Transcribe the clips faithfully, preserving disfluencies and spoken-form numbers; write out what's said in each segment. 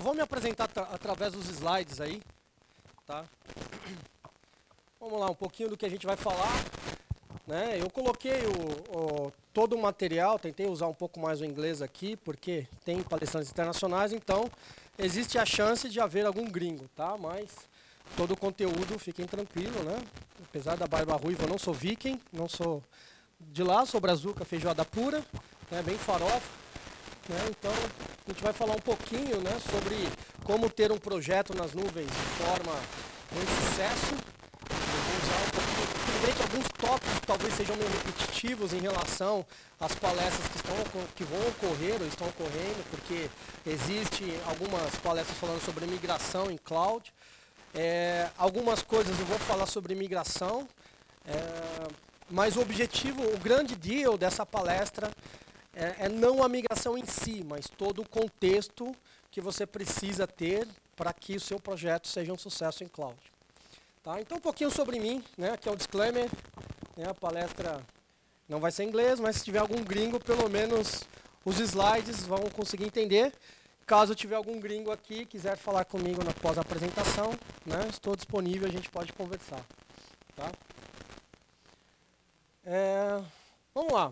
vou me apresentar através dos slides aí, tá? Vamos lá, um pouquinho do que a gente vai falar, né? Eu coloquei o, o, todo o material, tentei usar um pouco mais o inglês aqui, porque tem palestrantes internacionais, então existe a chance de haver algum gringo, tá? Mas todo o conteúdo, fiquem tranquilos, né? Apesar da barba ruiva, eu não sou viking, não sou de lá, sou brazuca, feijoada pura, né? Bem farofa, né? Então a gente vai falar um pouquinho, né, sobre como ter um projeto nas nuvens de forma um sucesso. Eu vou usar um pouquinho, lembrei que alguns tópicos talvez sejam meio repetitivos em relação às palestras que, estão, que vão ocorrer ou estão ocorrendo, porque existem algumas palestras falando sobre migração em cloud. É, algumas coisas eu vou falar sobre migração, é, mas o objetivo, o grande deal dessa palestra é, é não a migração em si, mas todo o contexto que você precisa ter para que o seu projeto seja um sucesso em cloud. Tá? Então um pouquinho sobre mim, né? Aqui é um disclaimer, né? A palestra não vai ser em inglês, mas se tiver algum gringo, pelo menos os slides vão conseguir entender. Caso tiver algum gringo aqui e quiser falar comigo na pós-apresentação, né, estou disponível, a gente pode conversar. Tá? É, vamos lá.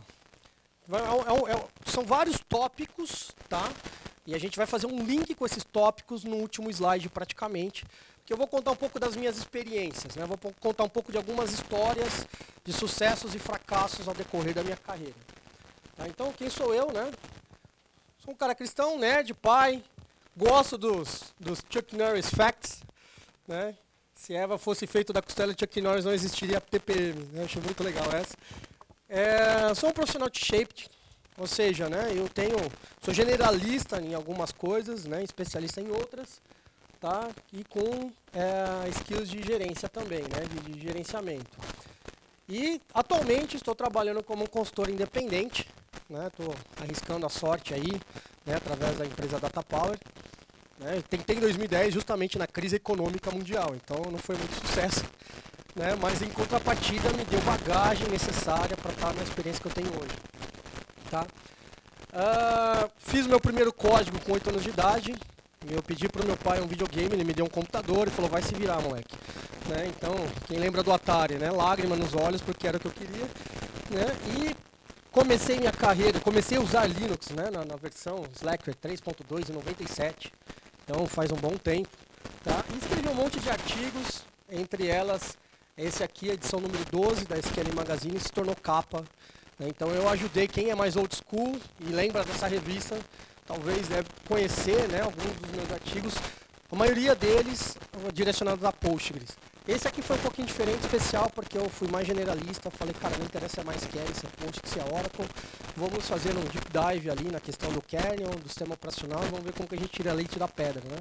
É, é, é, são vários tópicos, tá? E a gente vai fazer um link com esses tópicos no último slide praticamente, que eu vou contar um pouco das minhas experiências, né? Vou contar um pouco de algumas histórias de sucessos e fracassos ao decorrer da minha carreira. Tá? Então, quem sou eu, né? Sou um cara cristão, nerd, pai, gosto dos, dos Chuck Norris Facts, né? Se Eva fosse feito da costela de Chuck Norris, não existiria P P M, né? Acho muito legal essa. É, sou um profissional T-shaped, ou seja, né, eu tenho, sou generalista em algumas coisas, né, especialista em outras, tá? E com é, skills de gerência também, né, de, de gerenciamento. E atualmente estou trabalhando como um consultor independente, estou né, arriscando a sorte aí, né, através da empresa DataPower. Né, tentei em dois mil e dez justamente na crise econômica mundial, então não foi muito sucesso, né, mas em contrapartida me deu bagagem necessária para estar na experiência que eu tenho hoje. Tá? Uh, fiz meu primeiro código com oito anos de idade, eu pedi para o meu pai um videogame, ele me deu um computador e falou, vai se virar, moleque. Né, então, quem lembra do Atari, né, lágrima nos olhos porque era o que eu queria, né, e comecei minha carreira, comecei a usar Linux, né, na, na versão Slackware três ponto dois em noventa e sete, então faz um bom tempo, tá? E escrevi um monte de artigos, entre elas esse aqui, a edição número doze da S Q L Magazine, se tornou capa, né? Então eu ajudei quem é mais old school e lembra dessa revista, talvez deve conhecer, né, alguns dos meus artigos, a maioria deles direcionados a Postgres. Esse aqui foi um pouquinho diferente, especial, porque eu fui mais generalista, falei, cara, não interessa mais Query, se é Postgres, se é Oracle, vamos fazer um deep dive ali na questão do kernel, do sistema operacional, vamos ver como que a gente tira leite da pedra, né?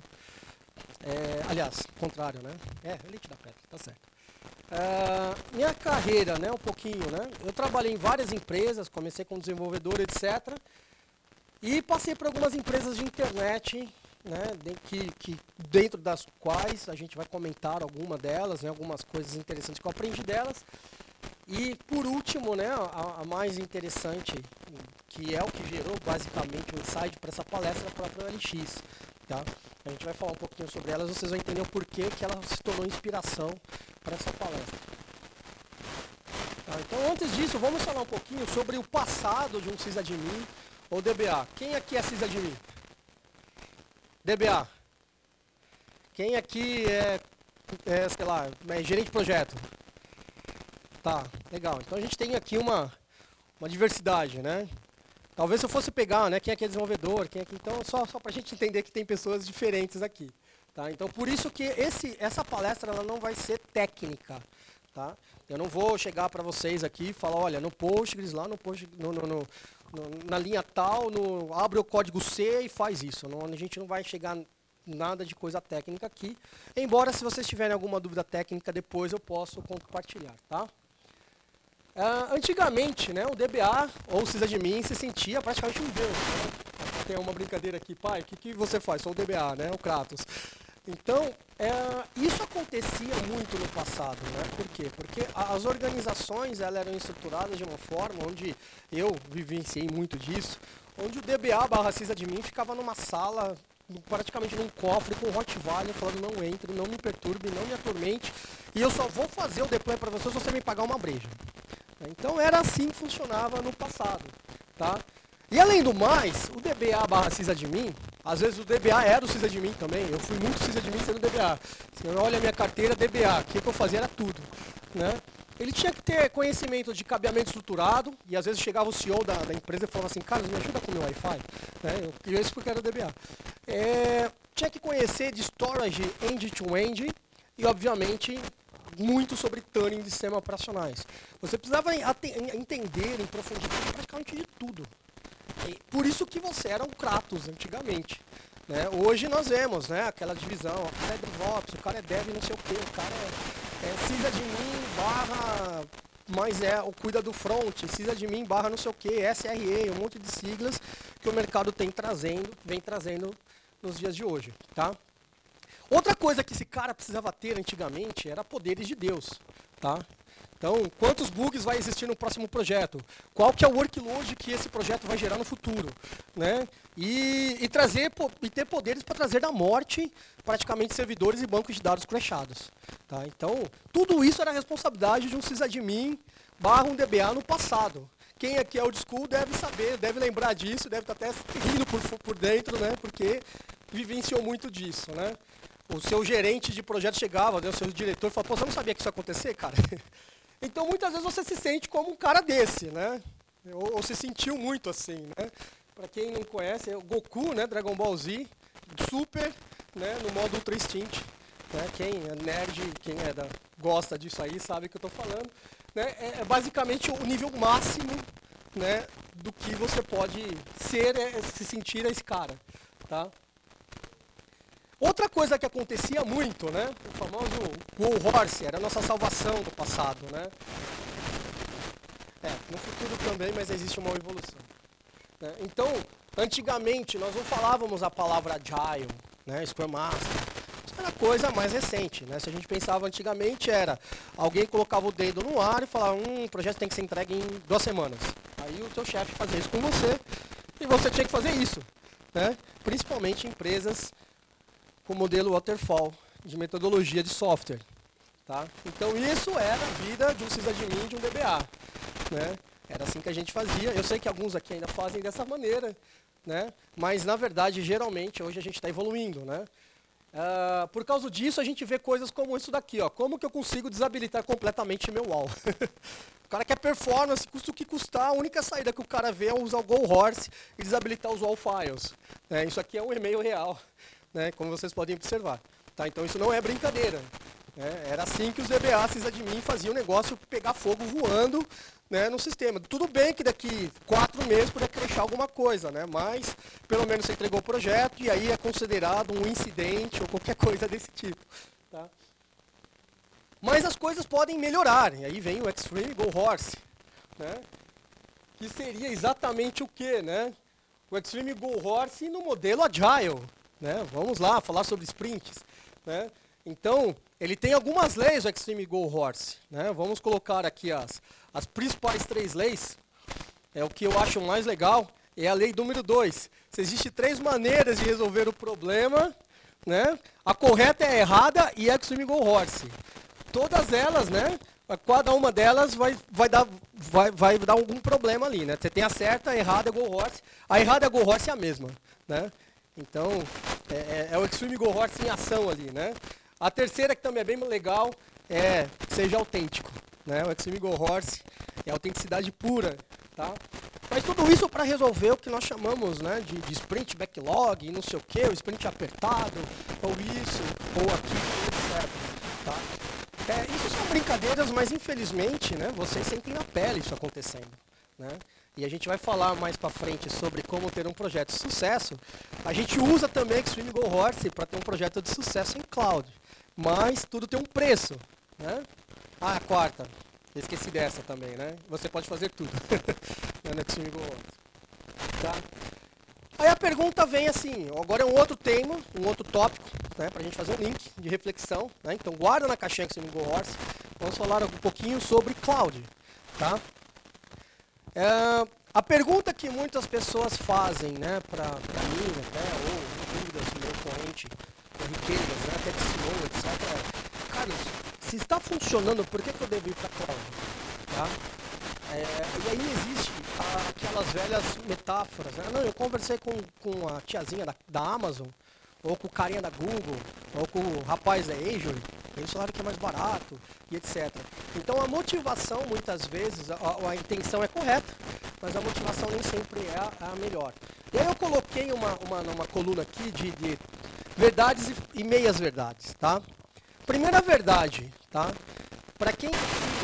É, aliás, contrário, né? É, leite da pedra, tá certo. Uh, minha carreira, né, um pouquinho, né? Eu trabalhei em várias empresas, comecei como desenvolvedor, etcétera. E passei por algumas empresas de internet, né, que, que dentro das quais a gente vai comentar alguma delas, né, algumas coisas interessantes que eu aprendi delas. E por último, né, a, a mais interessante, que é o que gerou basicamente o insight para essa palestra, a própria O L X. Tá? A gente vai falar um pouquinho sobre elas, vocês vão entender o porquê que ela se tornou inspiração para essa palestra. Tá? Então, antes disso, vamos falar um pouquinho sobre o passado de um sysadmin ou D B A. Quem aqui é sysadmin? D B A. Quem aqui é, é, sei lá, é gerente de projeto? Tá, legal. Então a gente tem aqui uma, uma diversidade, né? Talvez se eu fosse pegar, né, quem aqui é desenvolvedor, quem aqui, então só, só para a gente entender que tem pessoas diferentes aqui. Tá? Então por isso que esse, essa palestra ela não vai ser técnica. Tá? Eu não vou chegar para vocês aqui e falar, olha, no Postgres, lá no, Post, no, no, no, no na linha tal, no, abre o código C e faz isso. Não, a gente não vai chegar nada de coisa técnica aqui. Embora, se vocês tiverem alguma dúvida técnica, depois eu posso compartilhar. Tá? Uh, antigamente, né, o D B A ou o sysadmin se sentia praticamente um deus. Né? Tem uma brincadeira aqui, pai, o que, que você faz? Sou o D B A, né, o Kratos. Então, é, isso acontecia muito no passado, né? Por quê? Porque as organizações elas eram estruturadas de uma forma onde eu vivenciei muito disso, onde o D B A barra sysadmin ficava numa sala praticamente num cofre com Rottweiler falando não entre, não me perturbe, não me atormente, e eu só vou fazer o deploy para você se você me pagar uma breja. Então era assim que funcionava no passado. Tá? E além do mais, o D B A barra sysadmin, às vezes o D B A era o sysadmin também, eu fui muito sysadmin sendo D B A. Você olha a minha carteira, D B A, o que, que eu fazia era tudo. Né? Ele tinha que ter conhecimento de cabeamento estruturado, e às vezes chegava o C E O da, da empresa e falava assim, Carlos, me ajuda com o meu Wi-Fi. Né? Eu queria isso porque era D B A. É, tinha que conhecer de storage end-to-end e, obviamente, muito sobre tuning de sistemas operacionais. Você precisava entender em profundidade praticamente de tudo. E por isso que você era um Kratos antigamente. Né? Hoje nós vemos, né, aquela divisão, o cara é DevOps, o cara é Dev não sei o quê, o cara é, é sysadmin barra, mas é o cuida do front, sysadmin barra não sei o quê, S R E, um monte de siglas que o mercado tem trazendo, vem trazendo nos dias de hoje. Tá? Outra coisa que esse cara precisava ter antigamente era poderes de Deus. Tá? Então, quantos bugs vai existir no próximo projeto? Qual que é o workload que esse projeto vai gerar no futuro? Né? E, e, trazer, e ter poderes para trazer da morte praticamente servidores e bancos de dados crashados. Tá? Então, tudo isso era responsabilidade de um sysadmin barra um D B A no passado. Quem aqui é old school deve saber, deve lembrar disso, deve estar até rindo por, por dentro, né? Porque vivenciou muito disso. Né? O seu gerente de projeto chegava, né? O seu diretor falava, pô, você não sabia que isso ia acontecer, cara? Então, muitas vezes você se sente como um cara desse, né? Ou, ou se sentiu muito assim, né? Para quem não conhece, é o Goku, né? Dragon Ball Z, Super, né? No modo Ultra Instinct. Né? Quem é nerd, quem é da, gosta disso aí, sabe o que eu estou falando. Né? É, é basicamente o nível máximo, né? Do que você pode ser, é, se sentir esse cara, tá? Outra coisa que acontecia muito, né? O famoso War Horse, era a nossa salvação do passado, né? É, no futuro também, mas existe uma evolução. Né? Então, antigamente, nós não falávamos a palavra Agile, né? Scrum Master. Isso era coisa mais recente, né? Se a gente pensava antigamente, era alguém colocava o dedo no ar e falava, hum, o projeto tem que ser entregue em duas semanas. Aí o teu chefe fazia isso com você e você tinha que fazer isso, né? Principalmente em empresas com o modelo Waterfall, de metodologia de software. Tá? Então isso era a vida de um sysadmin, de um D B A. Né? Era assim que a gente fazia. Eu sei que alguns aqui ainda fazem dessa maneira, né? Mas na verdade, geralmente, hoje a gente está evoluindo. Né? Uh, por causa disso, a gente vê coisas como isso daqui. Ó. Como que eu consigo desabilitar completamente meu wall? O cara quer performance, custa o que custar, a única saída que o cara vê é usar o Go Horse e desabilitar os wall files. Né? Isso aqui é um e-mail real. Né, como vocês podem observar. Tá? Então isso não é brincadeira. Né? Era assim que os D B As sysadmin faziam o negócio pegar fogo voando, né, no sistema. Tudo bem que daqui quatro meses poderia crashar alguma coisa, né, mas pelo menos você entregou o projeto e aí é considerado um incidente ou qualquer coisa desse tipo. Tá? Mas as coisas podem melhorar. E aí vem o Extreme Go Horse. Né, que seria exatamente o quê? Né? O Extreme Go Horse no modelo Agile. Né? Vamos lá, falar sobre sprints. Né? Então, ele tem algumas leis, o Extreme Go Horse. Né? Vamos colocar aqui as, as principais três leis. É o que eu acho mais legal. É a lei número dois. Se existem três maneiras de resolver o problema, né? A correta é a errada e a Extreme Go Horse. Todas elas, né? Cada uma delas vai, vai, dar, vai, vai dar algum problema ali. Né? Você tem a certa, a errada, a Go Horse. A errada e a Go Horse é a mesma. Né? Então, é, é o Extreme Go Horse em ação ali, né? A terceira, que também é bem legal, é seja autêntico, né? O Extreme Go Horse é autenticidade pura, tá? Mas tudo isso para resolver o que nós chamamos, né, de, de sprint backlog, não sei o que, o sprint apertado, ou isso, ou aquilo, etcétera. Tá? É, isso são brincadeiras, mas infelizmente, né, vocês sentem na pele isso acontecendo, né? E a gente vai falar mais para frente sobre como ter um projeto de sucesso. A gente usa também Extreme Go Horse para ter um projeto de sucesso em cloud. Mas tudo tem um preço. Né? Ah, a quarta. Esqueci dessa também, né? Você pode fazer tudo no Extreme Go Horse. Tá? Aí a pergunta vem assim, agora é um outro tema, um outro tópico, né, para a gente fazer um link de reflexão. Né? Então guarda na caixinha Extreme Go Horse. Vamos falar um pouquinho sobre cloud. Tá? É, a pergunta que muitas pessoas fazem, né, para mim, até, ou dúvidas, meu corrente corriqueiras, né, até de C E O, etcétera. É, Carlos, se está funcionando, por que, que eu devo ir para a cloud? Tá? É, e aí existe a, aquelas velhas metáforas, né? Não, eu conversei com, com a tiazinha da, da Amazon, ou com o carinha da Google, ou com o rapaz da Azure, eles falaram que é mais barato, e etcétera. Então a motivação, muitas vezes, a, a intenção é correta, mas a motivação nem sempre é a, a melhor. E aí eu coloquei uma, uma, uma coluna aqui de, de verdades e, e meias verdades, tá? Primeira verdade, tá? Para quem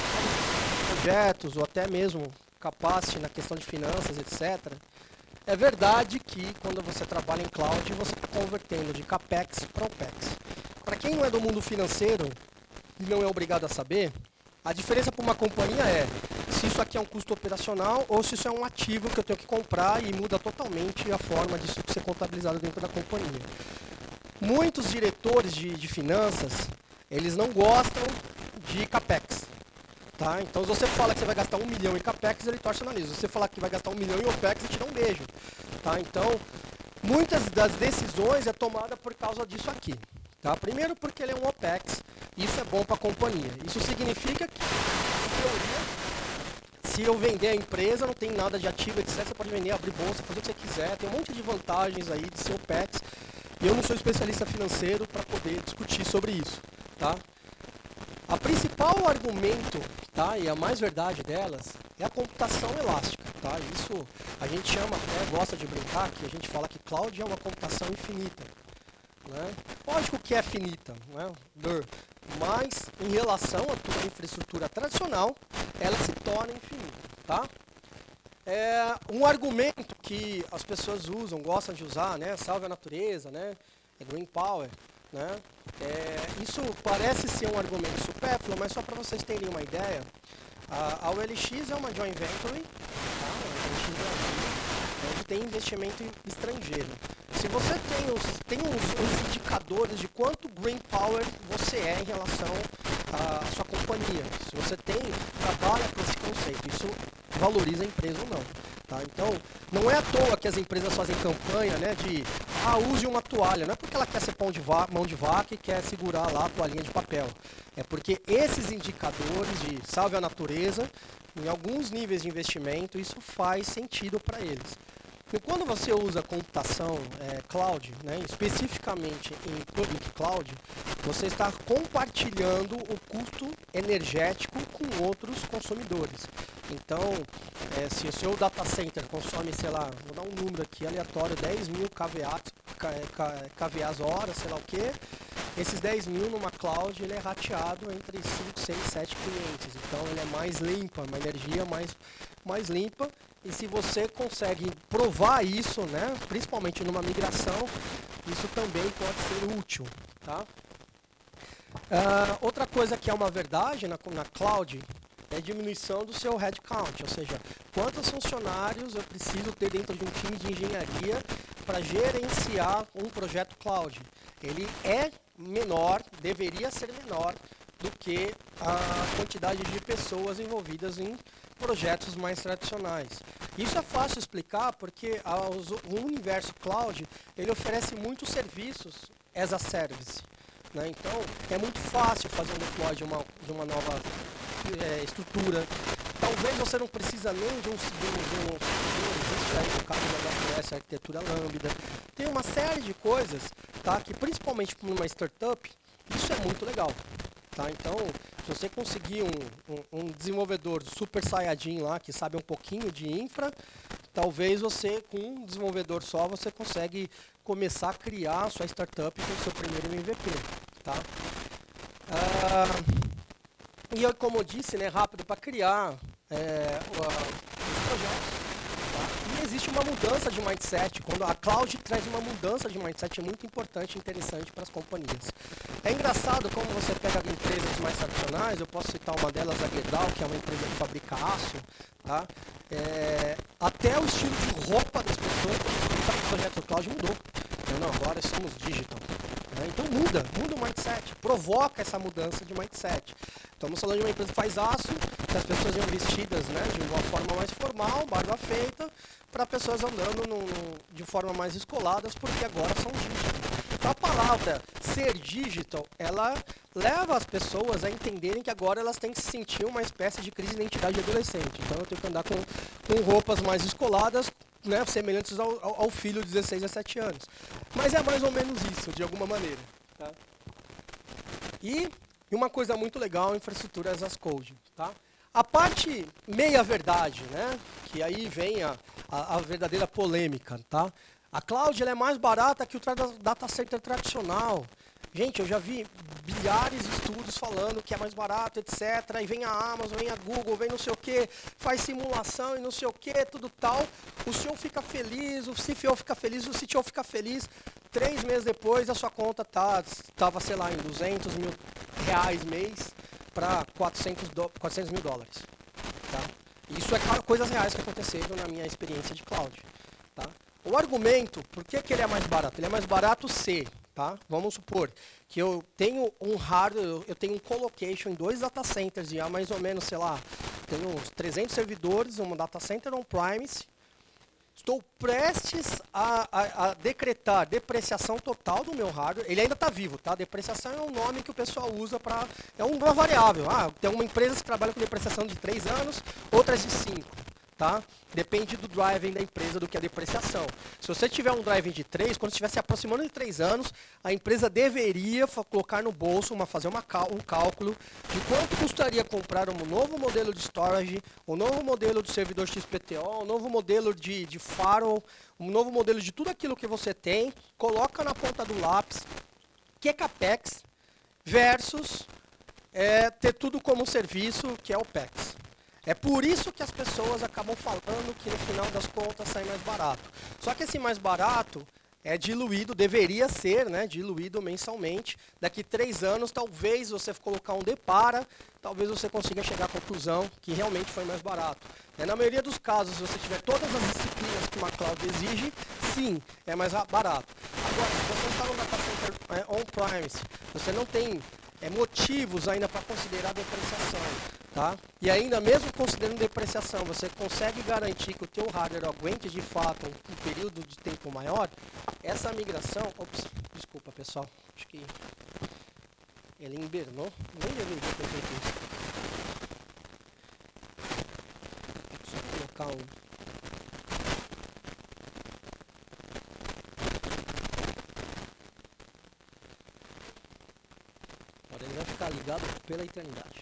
projetos ou até mesmo capacity na questão de finanças, etcétera, é verdade que quando você trabalha em cloud, você está convertendo de CAPEX para OPEX. Para quem não é do mundo financeiro e não é obrigado a saber, a diferença para uma companhia é se isso aqui é um custo operacional ou se isso é um ativo que eu tenho que comprar e muda totalmente a forma disso ser contabilizado dentro da companhia. Muitos diretores de, de finanças, eles não gostam de CAPEX. Tá? Então, se você fala que você vai gastar um milhão em CAPEX, ele torce o nariz. Se você falar que vai gastar um milhão em OPEX, ele te dá um beijo. Tá? Então, muitas das decisões é tomada por causa disso aqui. Tá? Primeiro, porque ele é um OPEX. Isso é bom para a companhia. Isso significa que, em teoria, se eu vender a empresa, não tem nada de ativo, etcétera. Você pode vender, abrir bolsa, fazer o que você quiser. Tem um monte de vantagens aí de ser OPEX. E eu não sou especialista financeiro para poder discutir sobre isso. Tá? A principal argumento, tá, e a mais verdade delas, é a computação elástica. Tá? Isso a gente chama, até gosta de brincar, que a gente fala que cloud é uma computação infinita. Né? Lógico que é finita, né? Mas em relação a toda a infraestrutura tradicional, ela se torna infinita. Tá? É um argumento que as pessoas usam, gostam de usar, né? Salve a natureza, né? É Green Power. Né? É, isso parece ser um argumento supérfluo, mas só para vocês terem uma ideia, a, a O L X é uma joint venture, tá? O L X Brasil, onde tem investimento estrangeiro. Se você tem, os, tem uns, uns indicadores de quanto Green Power você é em relação à sua companhia, se você tem, trabalha com esse conceito, isso valoriza a empresa ou não. Tá? Então, não é à toa que as empresas fazem campanha, né, de ah, use uma toalha. Não é porque ela quer ser pão de mão de vaca e quer segurar lá a toalhinha de papel. É porque esses indicadores de salve a natureza, em alguns níveis de investimento, isso faz sentido para eles. E quando você usa computação é, cloud, né, especificamente em public cloud, você está compartilhando o custo energético com outros consumidores. Então, é, se o seu data center consome, sei lá, vou dar um número aqui aleatório, dez mil K V As hora, sei lá o que, esses dez mil numa cloud ele é rateado entre cinco, seis, sete clientes. Então ele é mais limpa, uma energia mais, mais limpa. E se você consegue provar isso, né, principalmente numa migração, isso também pode ser útil. Tá? Uh, outra coisa que é uma verdade na, na cloud é a diminuição do seu headcount, ou seja, quantos funcionários eu preciso ter dentro de um time de engenharia para gerenciar um projeto cloud. Ele é menor, deveria ser menor do que a quantidade de pessoas envolvidas em projetos mais tradicionais. Isso é fácil explicar porque o universo cloud ele oferece muitos serviços as a service. Né? Então, é muito fácil fazer um deploy de uma, de uma nova é, estrutura. Talvez você não precisa nem de um, de um, de um existe aí no caso da A W S, a arquitetura Lambda. Tem uma série de coisas, tá, que principalmente para uma startup, isso é muito legal. Tá? Então, se você conseguir um, um, um desenvolvedor super saiyajin lá, que sabe um pouquinho de infra, talvez você, com um desenvolvedor só, você consegue começar a criar a sua startup com o seu primeiro M V P. Tá? Ah, e eu, como eu disse, né, rápido para criar é, os projetos. E existe uma mudança de mindset, quando a cloud traz uma mudança de mindset muito importante e interessante para as companhias. É engraçado como você pega empresas mais tradicionais, eu posso citar uma delas, a Gerdau, que é uma empresa que fabrica aço, tá? É, até o estilo de roupa das pessoas, quando você o projeto cloud mudou. Então, não, agora somos digital. Né? Então muda, muda o mindset, provoca essa mudança de mindset. Estamos falando de uma empresa que faz aço, que as pessoas iam vestidas, né, de uma forma mais formal, barba feita, para pessoas andando no, no, de forma mais descoladas, porque agora são digital. Então a palavra ser digital, ela leva as pessoas a entenderem que agora elas têm que se sentir uma espécie de crise de identidade adolescente. Então eu tenho que andar com, com roupas mais descoladas, né, semelhantes ao, ao, ao filho de dezesseis, dezessete anos. Mas é mais ou menos isso, de alguma maneira. Tá? E, e uma coisa muito legal, infraestrutura as code. Tá? A parte meia-verdade, né, que aí vem a, a, a verdadeira polêmica. Tá? A cloud ela é mais barata que o data center tradicional. Gente, eu já vi bilhares de estudos falando que é mais barato, etcétera. E vem a Amazon, vem a Google, vem não sei o que, faz simulação e não sei o que, tudo tal. O senhor fica feliz, o C F O fica feliz, o C T O fica feliz. Três meses depois, a sua conta tá, tava, sei lá, em duzentos mil reais mês para quatrocentos mil dólares. Tá? Isso é coisas reais que aconteceram na minha experiência de cloud. Tá? O argumento, por que, que ele é mais barato? Ele é mais barato se... Tá? Vamos supor que eu tenho um hardware, eu tenho um colocation em dois data centers e há mais ou menos, sei lá, tenho uns trezentos servidores, um data center on-premise. Estou prestes a, a, a decretar depreciação total do meu hardware. Ele ainda está vivo, tá? Depreciação é um nome que o pessoal usa para... É uma variável. Ah, tem uma empresa que trabalha com depreciação de três anos, outras de cinco. Tá? Depende do driving da empresa, do que é a depreciação. Se você tiver um driving de três, quando estiver se aproximando de três anos, a empresa deveria colocar no bolso, uma, fazer uma, um cálculo de quanto custaria comprar um novo modelo de storage, um novo modelo de servidor X P T O, um novo modelo de, de firewall, um novo modelo de tudo aquilo que você tem, coloca na ponta do lápis, que é CAPEX, versus é, ter tudo como serviço, que é OPEX. É por isso que as pessoas acabam falando que no final das contas sai mais barato. Só que esse mais barato é diluído, deveria ser, né, diluído mensalmente. Daqui três anos, talvez você colocar um depara, talvez você consiga chegar à conclusão que realmente foi mais barato. É, na maioria dos casos, se você tiver todas as disciplinas que uma cloud exige, sim, é mais barato. Agora, se você está no data center é, on-premise, você não tem é, motivos ainda para considerar depreciação. Tá? E ainda mesmo considerando depreciação, você consegue garantir que o teu hardware aguente de fato um, um período de tempo maior, essa migração... Ops, desculpa pessoal, acho que ele invernou, nem deveria ter feito isso. Só colocar um... Agora ele vai ficar ligado pela eternidade.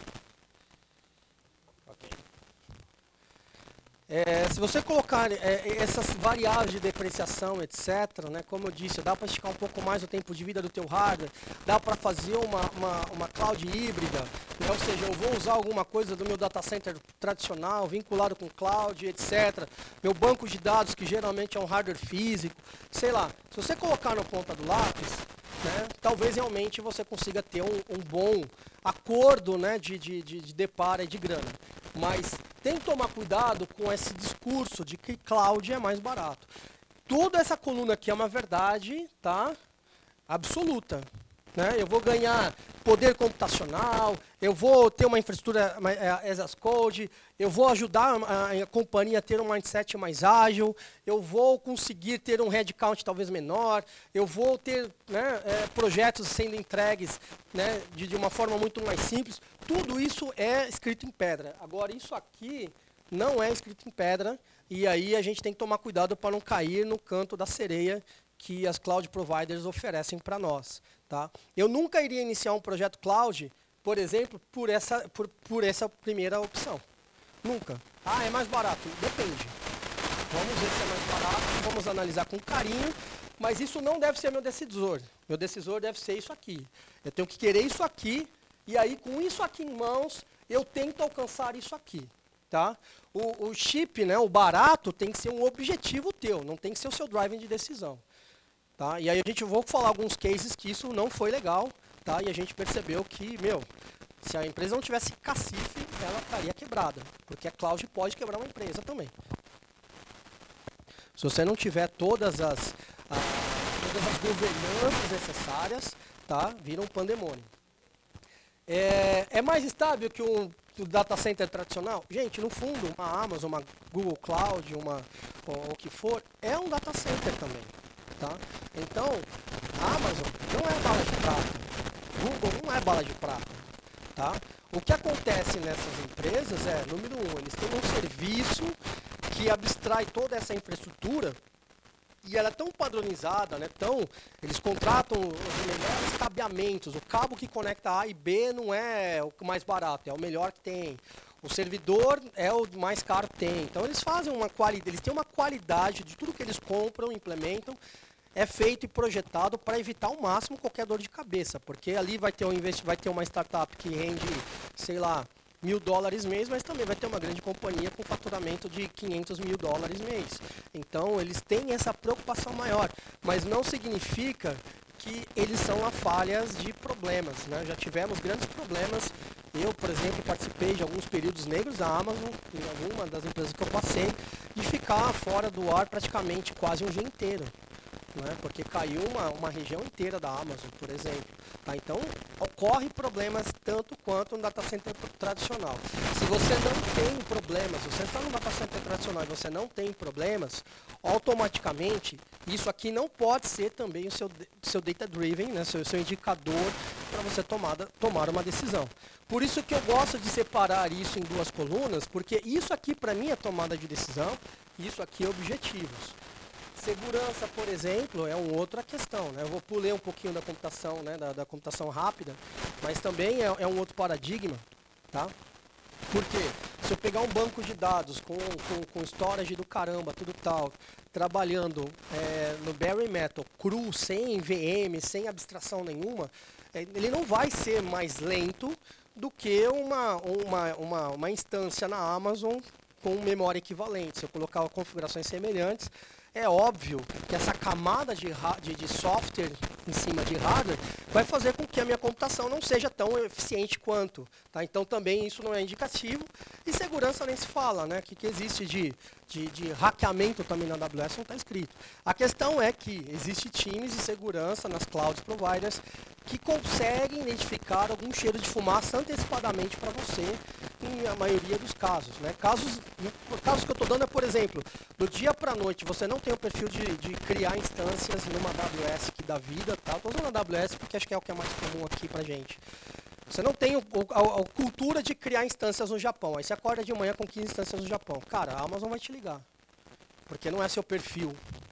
É, se você colocar é, essas variáveis de depreciação, etcétera, né, como eu disse, dá para esticar um pouco mais o tempo de vida do teu hardware, dá para fazer uma, uma, uma cloud híbrida, né, ou seja, eu vou usar alguma coisa do meu data center tradicional, vinculado com cloud, etcétera. Meu banco de dados, que geralmente é um hardware físico, sei lá, se você colocar na ponta do lápis, né, talvez realmente você consiga ter um, um bom acordo, né, de, de, de, de depara e de grana. Mas tem que tomar cuidado com esse discurso de que cloud é mais barato. Toda essa coluna aqui é uma verdade, tá, absoluta. Né? Eu vou ganhar poder computacional, eu vou ter uma infraestrutura as a code, eu vou ajudar a, a companhia a ter um mindset mais ágil, eu vou conseguir ter um headcount talvez menor, eu vou ter, né, é, projetos sendo entregues, né, de, de uma forma muito mais simples. Tudo isso é escrito em pedra. Agora, isso aqui não é escrito em pedra, e aí a gente tem que tomar cuidado para não cair no canto da sereia que as cloud providers oferecem para nós. Tá? Eu nunca iria iniciar um projeto cloud, por exemplo, por essa, por, por essa primeira opção. Nunca. Ah, é mais barato. Depende. Vamos ver se é mais barato, vamos analisar com carinho, mas isso não deve ser meu decisor. Meu decisor deve ser isso aqui. Eu tenho que querer isso aqui, e aí com isso aqui em mãos, eu tento alcançar isso aqui. Tá? O, o chip, né, o barato, tem que ser um objetivo teu, não tem que ser o seu driving de decisão. Tá? E aí a gente vou falar alguns cases que isso não foi legal, tá? E a gente percebeu que, meu, se a empresa não tivesse cacife, ela estaria quebrada, porque a cloud pode quebrar uma empresa também. Se você não tiver todas as, a, todas as governanças necessárias, tá? Vira um pandemônio. É, é mais estável que um, que o data center tradicional? Gente, no fundo, uma Amazon, uma Google Cloud, uma, ou o que for, é um data center também. Tá? Então, a Amazon não é bala de prata, Google não é bala de prata. Tá? O que acontece nessas empresas é, número um, eles têm um serviço que abstrai toda essa infraestrutura e ela é tão padronizada, né, tão, eles contratam os melhores cabeamentos, o cabo que conecta A e B não é o mais barato, é o melhor que tem. O servidor é o mais caro que tem. Então eles fazem uma qualidade, eles têm uma qualidade de tudo que eles compram, implementam, é feito e projetado para evitar ao máximo qualquer dor de cabeça, porque ali vai ter, um investi vai ter uma startup que rende, sei lá, mil dólares mês, mas também vai ter uma grande companhia com faturamento de quinhentos mil dólares mês. Então eles têm essa preocupação maior, mas não significa que eles são a falhas de problemas, né? Já tivemos grandes problemas. Eu, por exemplo, participei de alguns períodos negros da Amazon, em alguma das empresas que eu passei, de ficar fora do ar praticamente quase um dia inteiro. Né, porque caiu uma, uma região inteira da Amazon, por exemplo. Tá? Então, ocorre problemas tanto quanto no data center tradicional. Se você não tem problemas, se você está no data center tradicional e você não tem problemas, automaticamente, isso aqui não pode ser também o seu, seu data-driven, né, seu, seu indicador para você tomar, tomar uma decisão. Por isso que eu gosto de separar isso em duas colunas, porque isso aqui, para mim, é tomada de decisão, e isso aqui é objetivos. Segurança, por exemplo, é uma outra questão. Né? Eu vou pular um pouquinho da computação, né? da, da computação rápida, mas também é, é um outro paradigma. Tá? Porque se eu pegar um banco de dados com, com, com storage do caramba, tudo tal, trabalhando é, no bare metal, cru, sem V M, sem abstração nenhuma, é, ele não vai ser mais lento do que uma, uma, uma, uma instância na Amazon com memória equivalente. Se eu colocar configurações semelhantes, é óbvio que essa camada de, de, de software em cima de hardware vai fazer com que a minha computação não seja tão eficiente quanto. Tá? Então também isso não é indicativo. E segurança nem se fala, né? O que, que existe de, de, de hackeamento também na A W S não está escrito. A questão é que existe times de segurança nas cloud providers que conseguem identificar algum cheiro de fumaça antecipadamente para você, em a maioria dos casos. Né? Casos, casos que eu estou dando é, por exemplo, do dia para a noite, você não tem o perfil de, de criar instâncias numa A W S que dá vida. Tá? Estou usando a A W S porque acho que é o que é mais comum aqui para a gente. Você não tem o, a, a cultura de criar instâncias no Japão. Aí você acorda de manhã com quinze instâncias no Japão. Cara, a Amazon vai te ligar, porque não é seu perfil.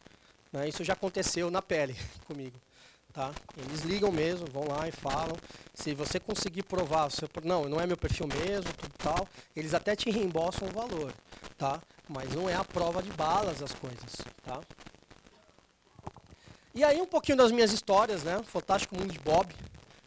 Né? Isso já aconteceu na pele comigo. Tá? Eles ligam mesmo, vão lá e falam. Se você conseguir provar, seu, não, não é meu perfil mesmo, tudo tal, eles até te reembolsam o valor, tá? Mas não é a prova de balas as coisas, tá? E aí um pouquinho das minhas histórias, né? Fantástico Mundo de Bob.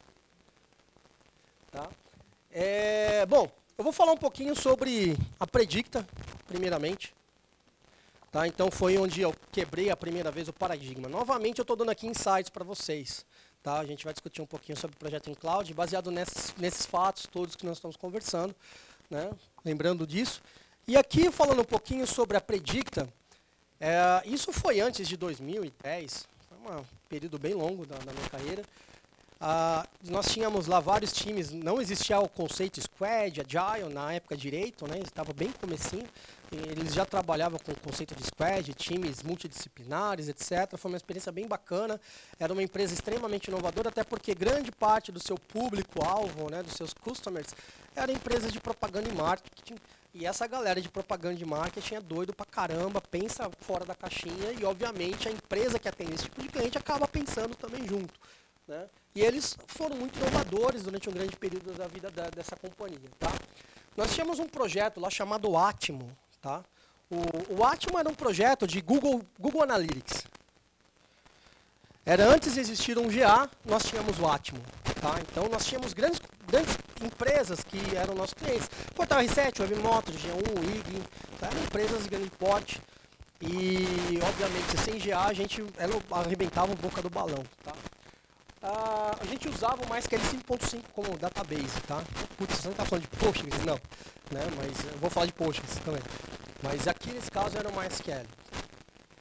Tá? É, bom, eu vou falar um pouquinho sobre a Predicta, primeiramente. Tá? Então foi onde eu quebrei a primeira vez o paradigma. Novamente eu estou dando aqui insights para vocês. Tá? A gente vai discutir um pouquinho sobre o projeto em cloud, baseado nesses, nesses fatos todos que nós estamos conversando. Né? Lembrando disso. E aqui falando um pouquinho sobre a Predicta, é, isso foi antes de dois mil e dez, foi um período bem longo da, da minha carreira. Ah, nós tínhamos lá vários times, não existia o conceito Squad, Agile na época direito, né? Estava bem comecinho. Eles já trabalhavam com o conceito de Squad, times multidisciplinares, etcétera. Foi uma experiência bem bacana. Era uma empresa extremamente inovadora, até porque grande parte do seu público-alvo, né, dos seus customers, era empresas de propaganda e marketing. E essa galera de propaganda e marketing é doido pra caramba, pensa fora da caixinha e, obviamente, a empresa que atende esse tipo de cliente acaba pensando também junto. Né? E eles foram muito inovadores durante um grande período da vida da, dessa companhia. Tá? Nós tínhamos um projeto lá chamado Atmo. Tá? O, o Atmo era um projeto de Google, Google Analytics. Era antes de existir um G A, nós tínhamos o Atmo. Tá? Então nós tínhamos grandes, grandes empresas que eram nossos clientes. Portal R sete, Webmotor, G um, I G, tá? Eram empresas de grande porte. E, obviamente, sem G A a gente arrebentava a boca do balão. Tá? Uh, a gente usava o MySQL cinco ponto cinco como database, tá? Putz, você não está falando de Postgres, não. Né? Mas eu vou falar de Postgres também. Mas aqui, nesse caso, era o MySQL.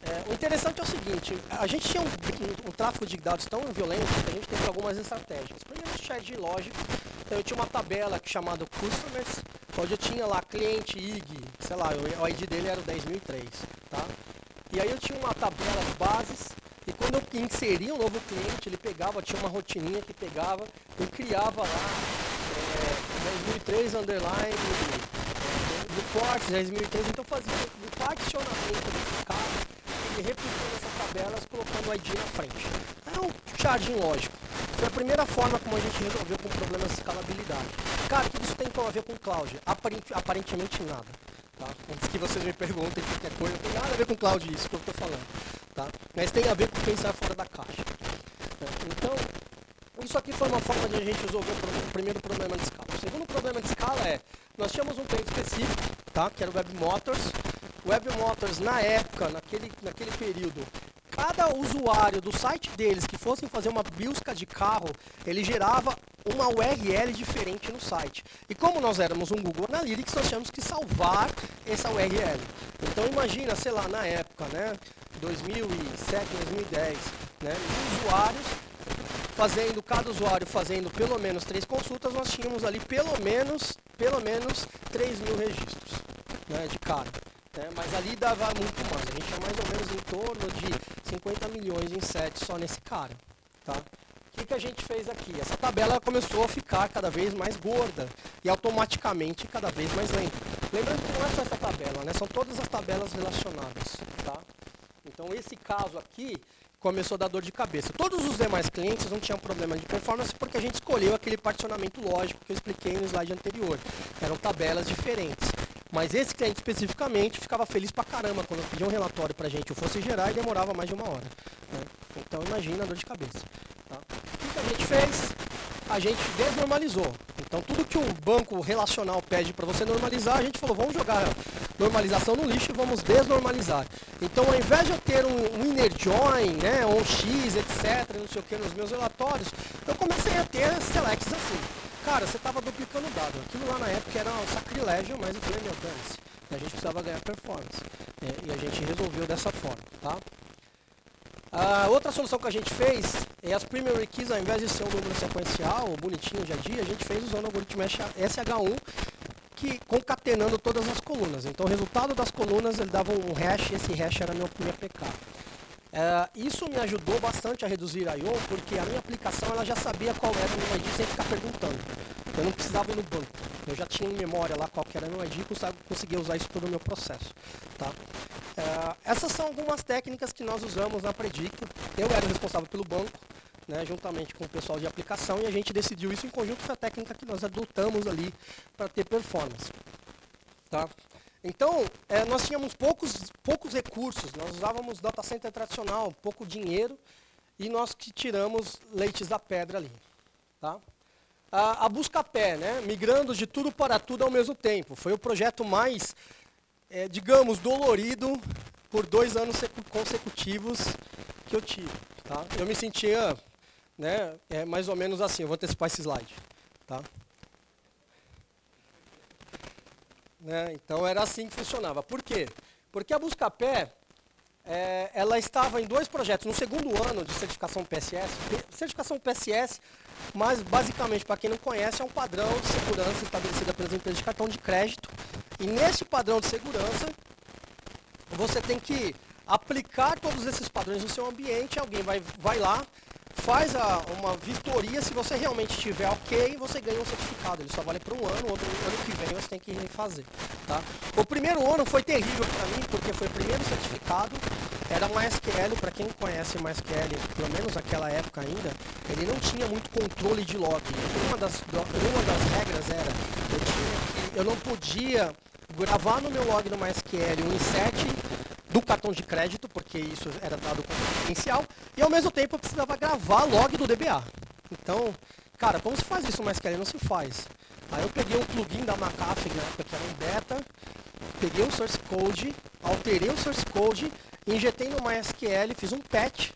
É, o interessante é o seguinte, a gente tinha um, um, um tráfego de dados tão violento que a gente teve algumas estratégias. Primeiro, o chat lógico, então eu tinha uma tabela chamada Customers, onde eu tinha lá cliente, I G, sei lá, o I D dele era o dez mil e três, tá? E aí eu tinha uma tabela de bases, e quando eu inseria um novo cliente, ele pegava, tinha uma rotininha que pegava e criava lá é, dez mil e três underline, é, reports dez mil e três, então fazia um particionamento desse cara, e replicando essas tabelas, colocando o I D na frente. É um charging lógico. Foi a primeira forma como a gente resolveu com problemas de escalabilidade. Cara, o que isso tem a ver com cloud? Aparent, aparentemente nada. Tá? Antes que vocês me perguntem qualquer coisa, não tem nada a ver com cloud isso que eu estou falando. Tá? Mas tem a ver com pensar fora da caixa. Então, isso aqui foi uma forma de a gente resolver o primeiro problema de escala. O segundo problema de escala é, nós tínhamos um cliente específico, tá? Que era o WebMotors. O WebMotors, na época, naquele, naquele período, cada usuário do site deles que fossem fazer uma busca de carro, ele gerava uma U R L diferente no site. E como nós éramos um Google Analytics, nós tínhamos que salvar essa U R L. Então imagina, sei lá, na época, né, dois mil e sete, dois mil e dez, né, usuários fazendo, cada usuário fazendo pelo menos três consultas, nós tínhamos ali pelo menos, pelo menos três mil registros, né, de cara. É, mas ali dava muito mais, a gente tinha mais ou menos em torno de cinquenta milhões em sets só nesse cara. Tá? O que, que a gente fez aqui? Essa tabela começou a ficar cada vez mais gorda e automaticamente cada vez mais lenta. Lembrando que não é só essa tabela, né? São todas as tabelas relacionadas. Tá? Então esse caso aqui começou a dar dor de cabeça. Todos os demais clientes não tinham problema de performance porque a gente escolheu aquele particionamento lógico que eu expliquei no slide anterior. Eram tabelas diferentes. Mas esse cliente especificamente ficava feliz pra caramba quando pedia um relatório pra gente, eu fosse gerar e demorava mais de uma hora. Né? Então imagina a dor de cabeça. Tá? O que a gente fez? A gente desnormalizou. Então tudo que um banco relacional pede para você normalizar, a gente falou, vamos jogar normalização no lixo e vamos desnormalizar. Então ao invés de eu ter um, um inner join, né, um X, etc, não sei o que nos meus relatórios, eu comecei a ter selects assim. Cara, você estava duplicando o dado. Aquilo lá na época era um sacrilégio, mas eu falei, meu Deus, a gente precisava ganhar performance. É, e a gente resolveu dessa forma, tá? A outra solução que a gente fez é as primary keys, ao invés de ser um número sequencial, bonitinho dia a dia, a gente fez usando o algoritmo S H um, que concatenando todas as colunas. Então o resultado das colunas, ele dava um hash, e esse hash era a minha, minha P K. É, isso me ajudou bastante a reduzir a I O, porque a minha aplicação ela já sabia qual era o meu I D sem ficar perguntando. Eu não precisava ir no banco. Eu já tinha em memória lá qual que era o meu I D e conseguia usar isso todo no meu processo. Tá? É, essas são algumas técnicas que nós usamos na Predicto. Eu era responsável pelo banco, né, juntamente com o pessoal de aplicação, e a gente decidiu isso em conjunto, foi a técnica que nós adotamos ali para ter performance. Tá? Então, é, nós tínhamos poucos, poucos recursos, nós usávamos data center tradicional, pouco dinheiro, e nós que tiramos leites da pedra ali. Tá? A, a busca-pé, né, migrando de tudo para tudo ao mesmo tempo, foi o projeto mais, é, digamos, dolorido por dois anos consecutivos que eu tive. Tá? Eu me sentia, né, é, mais ou menos assim, eu vou antecipar esse slide. Tá? Né? Então era assim que funcionava. Por quê? Porque a Buscapé, é, ela estava em dois projetos. No segundo ano de certificação P S S, certificação P S S, mas basicamente, para quem não conhece, é um padrão de segurança estabelecido pelas empresas de cartão de crédito. E nesse padrão de segurança, você tem que aplicar todos esses padrões no seu ambiente, alguém vai, vai lá, faz a, uma vistoria, se você realmente estiver ok, você ganha um certificado. Ele só vale para um ano, outro ano que vem você tem que refazer. Tá? O primeiro ano foi terrível para mim, porque foi o primeiro certificado, era MySQL, para quem conhece MySQL, pelo menos naquela época ainda, ele não tinha muito controle de log. Uma das, uma das regras era, eu, tinha, eu não podia gravar no meu log no MySQL um insert do cartão de crédito, porque isso era dado como confidencial, e ao mesmo tempo eu precisava gravar log do D B A. Então, cara, como se faz isso no MySQL? Não se faz. Aí eu peguei um plugin da McAfee, na época que era um beta, peguei o source code, alterei o source code, injetei no MySQL, fiz um patch,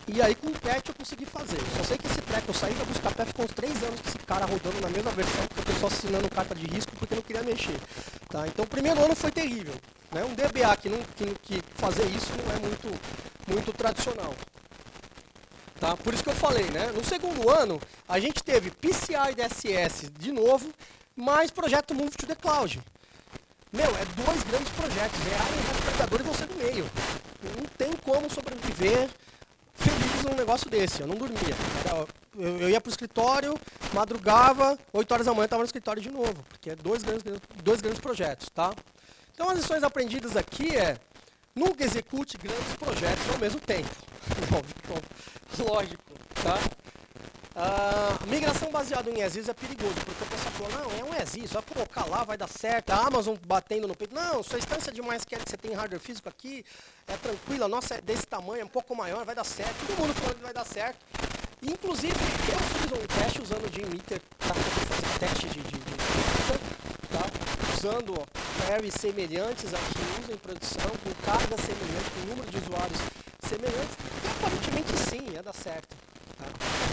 E aí com o patch eu consegui fazer. Eu só sei que esse treco, eu saí da Buscapé, ficou uns três anos com esse cara rodando na mesma versão, porque o pessoal assinando carta de risco porque não queria mexer. Tá? Então o primeiro ano foi terrível. Né? Um D B A que, não, que, que fazer isso não é muito, muito tradicional. Tá? Por isso que eu falei, né? No segundo ano, a gente teve P C I D S S de novo, mais projeto Move to the Cloud. Meu, é dois grandes projetos, reais e os carregadores vão ser no meio. Não tem como sobreviver feliz num negócio desse, eu não dormia. Era, eu, eu ia pro escritório, madrugava, oito horas da manhã estava no escritório de novo, porque é dois grandes, dois grandes projetos, tá? Então as lições aprendidas aqui é, nunca execute grandes projetos ao mesmo tempo. Lógico, tá? Ah, migração baseada em as is é perigoso, porque o pessoal falou, não, é um as is, só colocar lá, vai dar certo. A Amazon batendo no peito, não, sua instância de MySQL que você tem hardware físico aqui, é tranquila, nossa é desse tamanho, é um pouco maior, vai dar certo. Todo mundo falando que vai dar certo. Inclusive, eu fiz um teste usando o JMeter para poder fazer teste de, de, de tá? Usando queries semelhantes ao que usa em produção, com carga semelhante, com número de usuários semelhantes, e aparentemente sim, ia dar certo. Tá?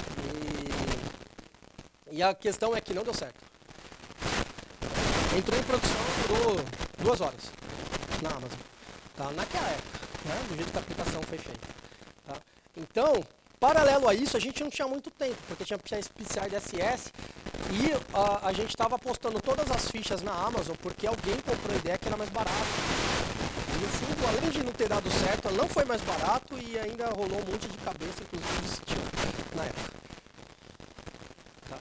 E, e a questão é que não deu certo. Entrou em produção, durou duas horas na Amazon. Tá? Naquela época, né? Do jeito que a aplicação foi feita. Tá? Então, paralelo a isso, a gente não tinha muito tempo, porque tinha P C I D S S e a, a gente estava apostando todas as fichas na Amazon porque alguém comprou a ideia que era mais barato. E no fundo, além de não ter dado certo, ela não foi mais barato e ainda rolou um monte de cabeça, inclusive do sítio na época. Tá.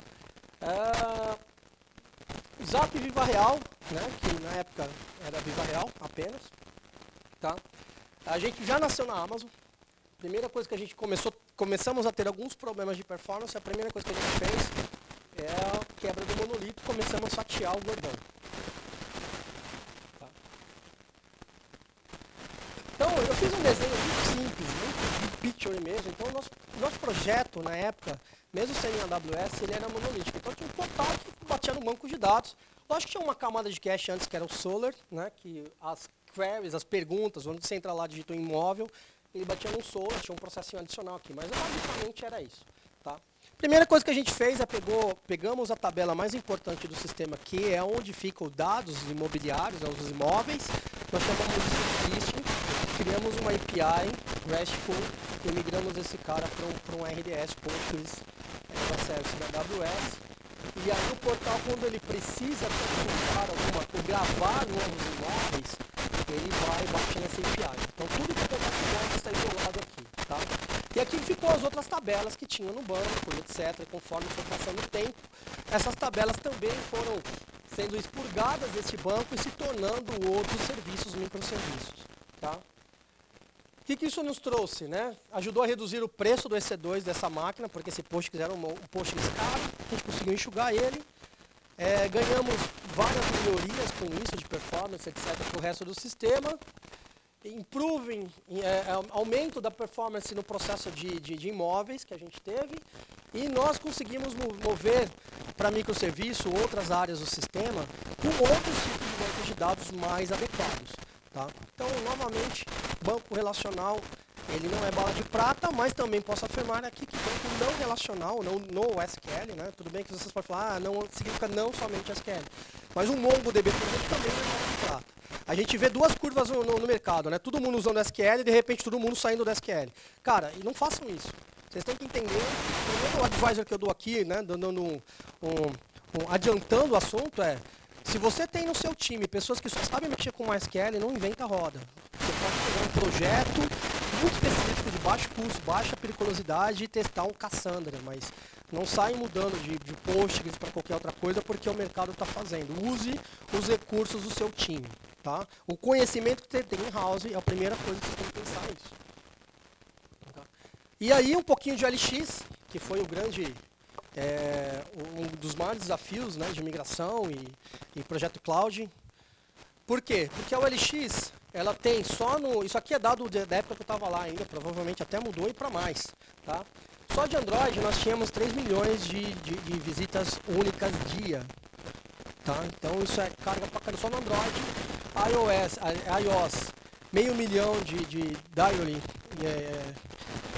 Uh, Zap Viva Real, né, que na época era Viva Real apenas. Tá. A gente já nasceu na Amazon. Primeira coisa que a gente começou, começamos a ter alguns problemas de performance, a primeira coisa que a gente fez é a quebra do monolito, começamos a fatiar o gordão. Tá. Então, eu fiz um desenho muito simples, muito de picture mesmo, então o nosso, nosso projeto, na época, mesmo sendo em A W S, ele era monolítico. Então, tinha um portal que batia no banco de dados. Lógico que tinha uma camada de cache antes, que era o Solar, né, que as queries, as perguntas, onde você entra lá, digita um imóvel, ele batia no Solar, tinha um processinho adicional aqui, mas basicamente era isso. Tá? Primeira coisa que a gente fez é pegou, pegamos a tabela mais importante do sistema, que é onde ficam os dados imobiliários, né, os imóveis, nós chamamos de listing, criamos uma A P I RESTful e migramos esse cara para um, um R D S, Postgres, é, Service da A W S. E aí o portal, quando ele precisa consultar alguma coisa, gravar novos imóveis, ele vai bater nessa A P I. Então tudo que eu estou está isolado aqui. Tá? E aqui ficou as outras tabelas que tinham no banco, etcétera. Conforme foi passando o tempo, essas tabelas também foram sendo expurgadas desse banco e se tornando outros serviços, microserviços. Tá? O que, que isso nos trouxe? Né? Ajudou a reduzir o preço do E C dois dessa máquina, porque esse Postgres era um Postgres caro, a gente conseguiu enxugar ele. É, ganhamos várias melhorias com isso, de performance, etcétera, para o resto do sistema. Improving, é, aumento da performance no processo de, de, de imóveis que a gente teve. E nós conseguimos mover para microserviço outras áreas do sistema com outros tipos de bancos de dados mais adequados. Tá? Então, novamente, banco relacional, ele não é bala de prata, mas também posso afirmar aqui que banco não relacional, não no S Q L, né? Tudo bem que vocês podem falar, ah, não significa não somente S Q L, mas um MongoDB, por exemplo, também não é bala de prata. A gente vê duas curvas no, no, no mercado, né? Todo mundo usando S Q L e de repente todo mundo saindo do S Q L. Cara, e não façam isso. Vocês têm que entender, o advisor que eu dou aqui, né, dando um, um, um, adiantando o assunto é, se você tem no seu time pessoas que só sabem mexer com MySQL, não inventa roda. Você pode pegar um projeto muito específico de baixo custo, baixa periculosidade e testar um Cassandra, mas não sai mudando de, de Postgres para qualquer outra coisa porque o mercado está fazendo. Use os recursos do seu time. Tá? O conhecimento que você tem in-house é a primeira coisa que você tem que pensar nisso. Tá? E aí um pouquinho de O L X, que foi o grande... É, um dos maiores desafios, né, de migração e, e projeto cloud. Por quê? Porque a O L X, ela tem só no... Isso aqui é dado de, da época que eu estava lá ainda, provavelmente até mudou e para mais. Tá? Só de Android nós tínhamos três milhões de, de, de visitas únicas dia. Tá? Então isso é carga para caramba só no Android. iOS, iOS meio milhão de, de dialing, é,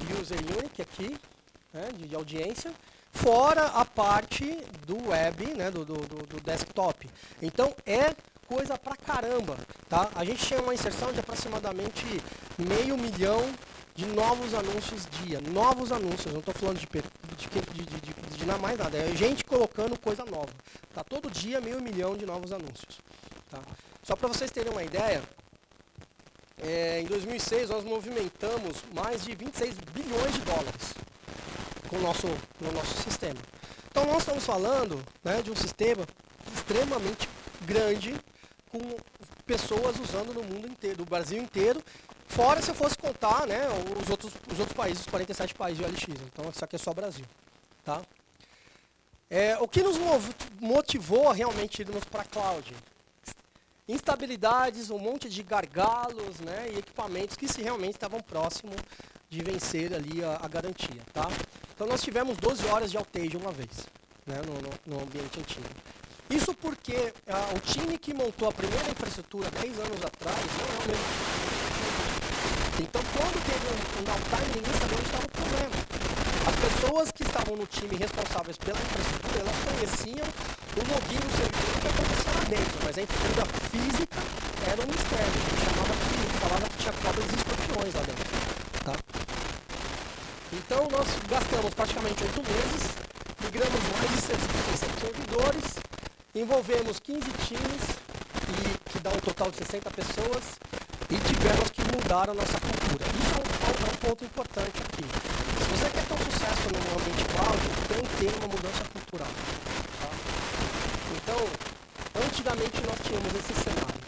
user unique aqui, né, de, de audiência, fora a parte do web, né, do, do, do desktop. Então é coisa pra caramba, tá? A gente tinha uma inserção de aproximadamente meio milhão de novos anúncios dia. Novos anúncios, não estou falando de, de, de, de, de, de mais nada, é gente colocando coisa nova. Tá? Todo dia meio milhão de novos anúncios. Tá? Só para vocês terem uma ideia, é, em dois mil e seis nós movimentamos mais de vinte e seis bilhões de dólares com o nosso, no nosso sistema. Então nós estamos falando, né, de um sistema extremamente grande, com pessoas usando no mundo inteiro, do Brasil inteiro, fora se eu fosse contar, né, os, outros, os outros países, os quarenta e sete países de O L X. Então isso aqui é só Brasil. Tá? É, o que nos motivou a realmente irmos para a cloud? Instabilidades, um monte de gargalos, né, e equipamentos que se realmente estavam próximos de vencer ali a, a garantia. Tá? Então nós tivemos doze horas de outage uma vez, né, no, no, no ambiente antigo. Isso porque ah, o time que montou a primeira infraestrutura dez anos atrás não é o mesmo. Então, quando teve um, um downtime, ninguém sabia onde estava o problema. As pessoas que estavam no time responsáveis pela infraestrutura, elas conheciam o login do servidor que acontecia lá dentro, mas a infraestrutura física era um mistério. A gente chamava que, falava que tinha cobras e escorpiões lá dentro. Tá? Então, nós gastamos praticamente oito meses, migramos mais de seiscentos servidores, envolvemos quinze times, e, que dá um total de sessenta pessoas, e tivemos que mudar a nossa cultura. Isso é um, é um ponto importante aqui. Se você quer ter um sucesso no ambiente cloud, tem que ter uma mudança cultural. Tá? Então, antigamente nós tínhamos esse cenário.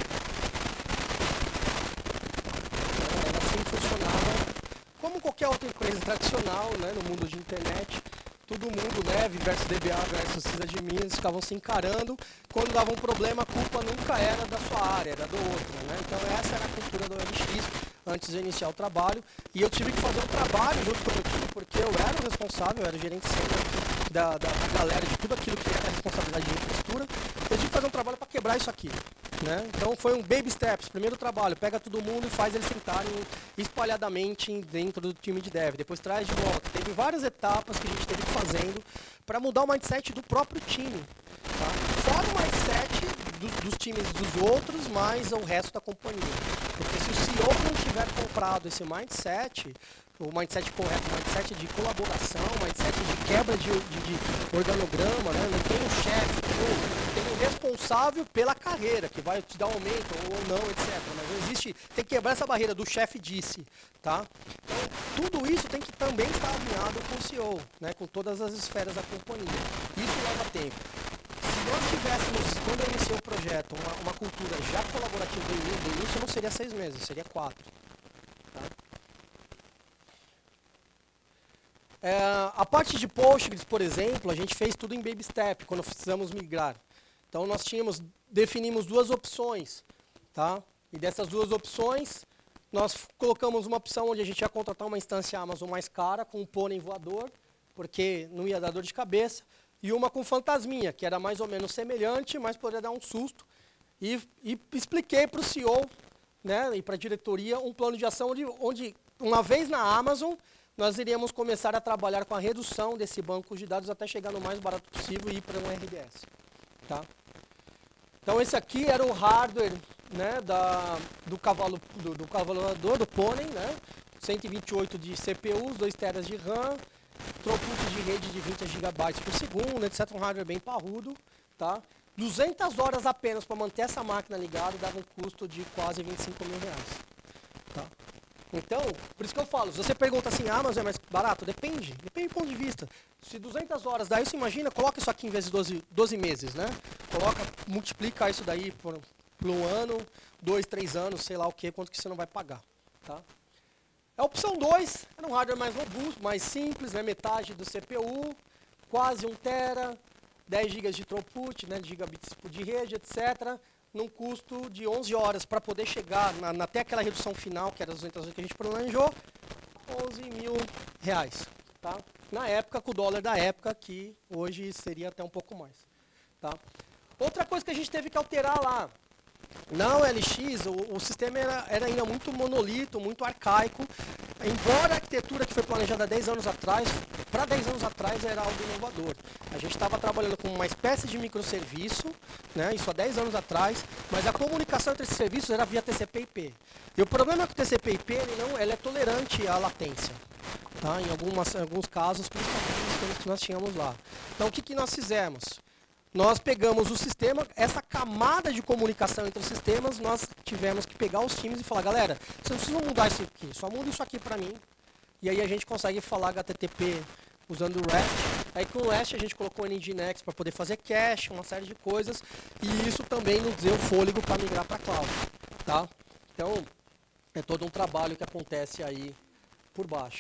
Era assim que funcionava, como qualquer outra empresa tradicional, né, no mundo de internet. Todo mundo, Neve versus D B A versus sysadmin, eles ficavam se encarando. Quando dava um problema, a culpa nunca era da sua área, era do outro. Né? Então essa era a cultura do O L X antes de iniciar o trabalho. E eu tive que fazer um trabalho junto com o meu time, porque eu era o responsável, eu era o gerente sênior da, da, da galera, de tudo aquilo que era a responsabilidade de infraestrutura. Eu tive que fazer um trabalho para quebrar isso aqui. Né? Então foi um baby steps, primeiro trabalho, pega todo mundo e faz eles sentarem espalhadamente dentro do time de dev, depois traz de volta. Teve várias etapas que a gente teve que ir fazendo para mudar o mindset do próprio time. Tá? Fora o mindset dos, dos times dos outros, mais o resto da companhia. Porque se o C E O não tiver comprado esse mindset, o mindset correto, o mindset de colaboração, o mindset de quebra de, de, de organograma, né? Não tem um chefe, tem um responsável pela carreira, que vai te dar aumento ou não, etcétera. Mas não existe, tem que quebrar essa barreira do chefe disse. Tá? Então, tudo isso tem que também estar alinhado com o C E O, né? Com todas as esferas da companhia. Isso leva tempo. Se nós tivéssemos, quando eu iniciei o projeto, uma, uma cultura já colaborativa do início, não seria seis meses, seria quatro. Tá? É, a parte de Postgres, por exemplo, a gente fez tudo em baby step, quando precisamos migrar. Então, nós tínhamos, definimos duas opções. Tá? E dessas duas opções, nós colocamos uma opção onde a gente ia contratar uma instância Amazon mais cara, com um pônei voador, porque não ia dar dor de cabeça, e uma com fantasminha, que era mais ou menos semelhante, mas poderia dar um susto. E, e expliquei para o C E O, né, e para a diretoria um plano de ação onde, onde, uma vez na Amazon, nós iríamos começar a trabalhar com a redução desse banco de dados até chegar no mais barato possível e ir para um R D S. Tá? Então esse aqui era o hardware, né, da, do, cavalo, do, do cavalador, do pônei, né, cento e vinte e oito de C P Us, dois teras de RAM, throughput de rede de vinte gigabytes por segundo, etcétera. Um hardware bem parrudo. Tá? duzentas horas apenas para manter essa máquina ligada dava um custo de quase vinte e cinco mil reais. Tá? Então, por isso que eu falo, se você pergunta assim, ah, mas é mais barato? Depende, depende do ponto de vista. Se duzentas horas, daí você imagina, coloca isso aqui em vez de doze, doze meses, né? Coloca, multiplica isso daí por, por um ano, dois, três anos, sei lá o que, quanto que você não vai pagar. Tá? A opção dois, era um hardware mais robusto, mais simples, né? Metade do C P U, quase um tera, dez gigas de throughput, né? Gigabits de rede, etcétera, num custo de onze horas para poder chegar na, na, até aquela redução final, que era as duzentas horas que a gente planejou, onze mil reais. Tá? Na época, com o dólar da época, que hoje seria até um pouco mais. Tá? Outra coisa que a gente teve que alterar lá, na O L X, o, o sistema era, era ainda muito monolito, muito arcaico. embora a arquitetura que foi planejada há dez anos atrás, para dez anos atrás era algo inovador. A gente estava trabalhando com uma espécie de microserviço, né, isso há dez anos atrás, mas a comunicação entre esses serviços era via T C P I P. E o problema é que o T C P I P ele não, ele é tolerante à latência, tá? Em, algumas, em alguns casos, principalmente que nós tínhamos lá. Então, o que, que nós fizemos? Nós pegamos o sistema, essa camada de comunicação entre os sistemas, nós tivemos que pegar os times e falar, galera, vocês não precisam mudar isso aqui, só muda isso aqui para mim. E aí a gente consegue falar H T T P usando o REST. Aí com o REST a gente colocou o Nginx para poder fazer cache, uma série de coisas. E isso também nos deu fôlego para migrar para a cloud. Tá? Então, é todo um trabalho que acontece aí por baixo.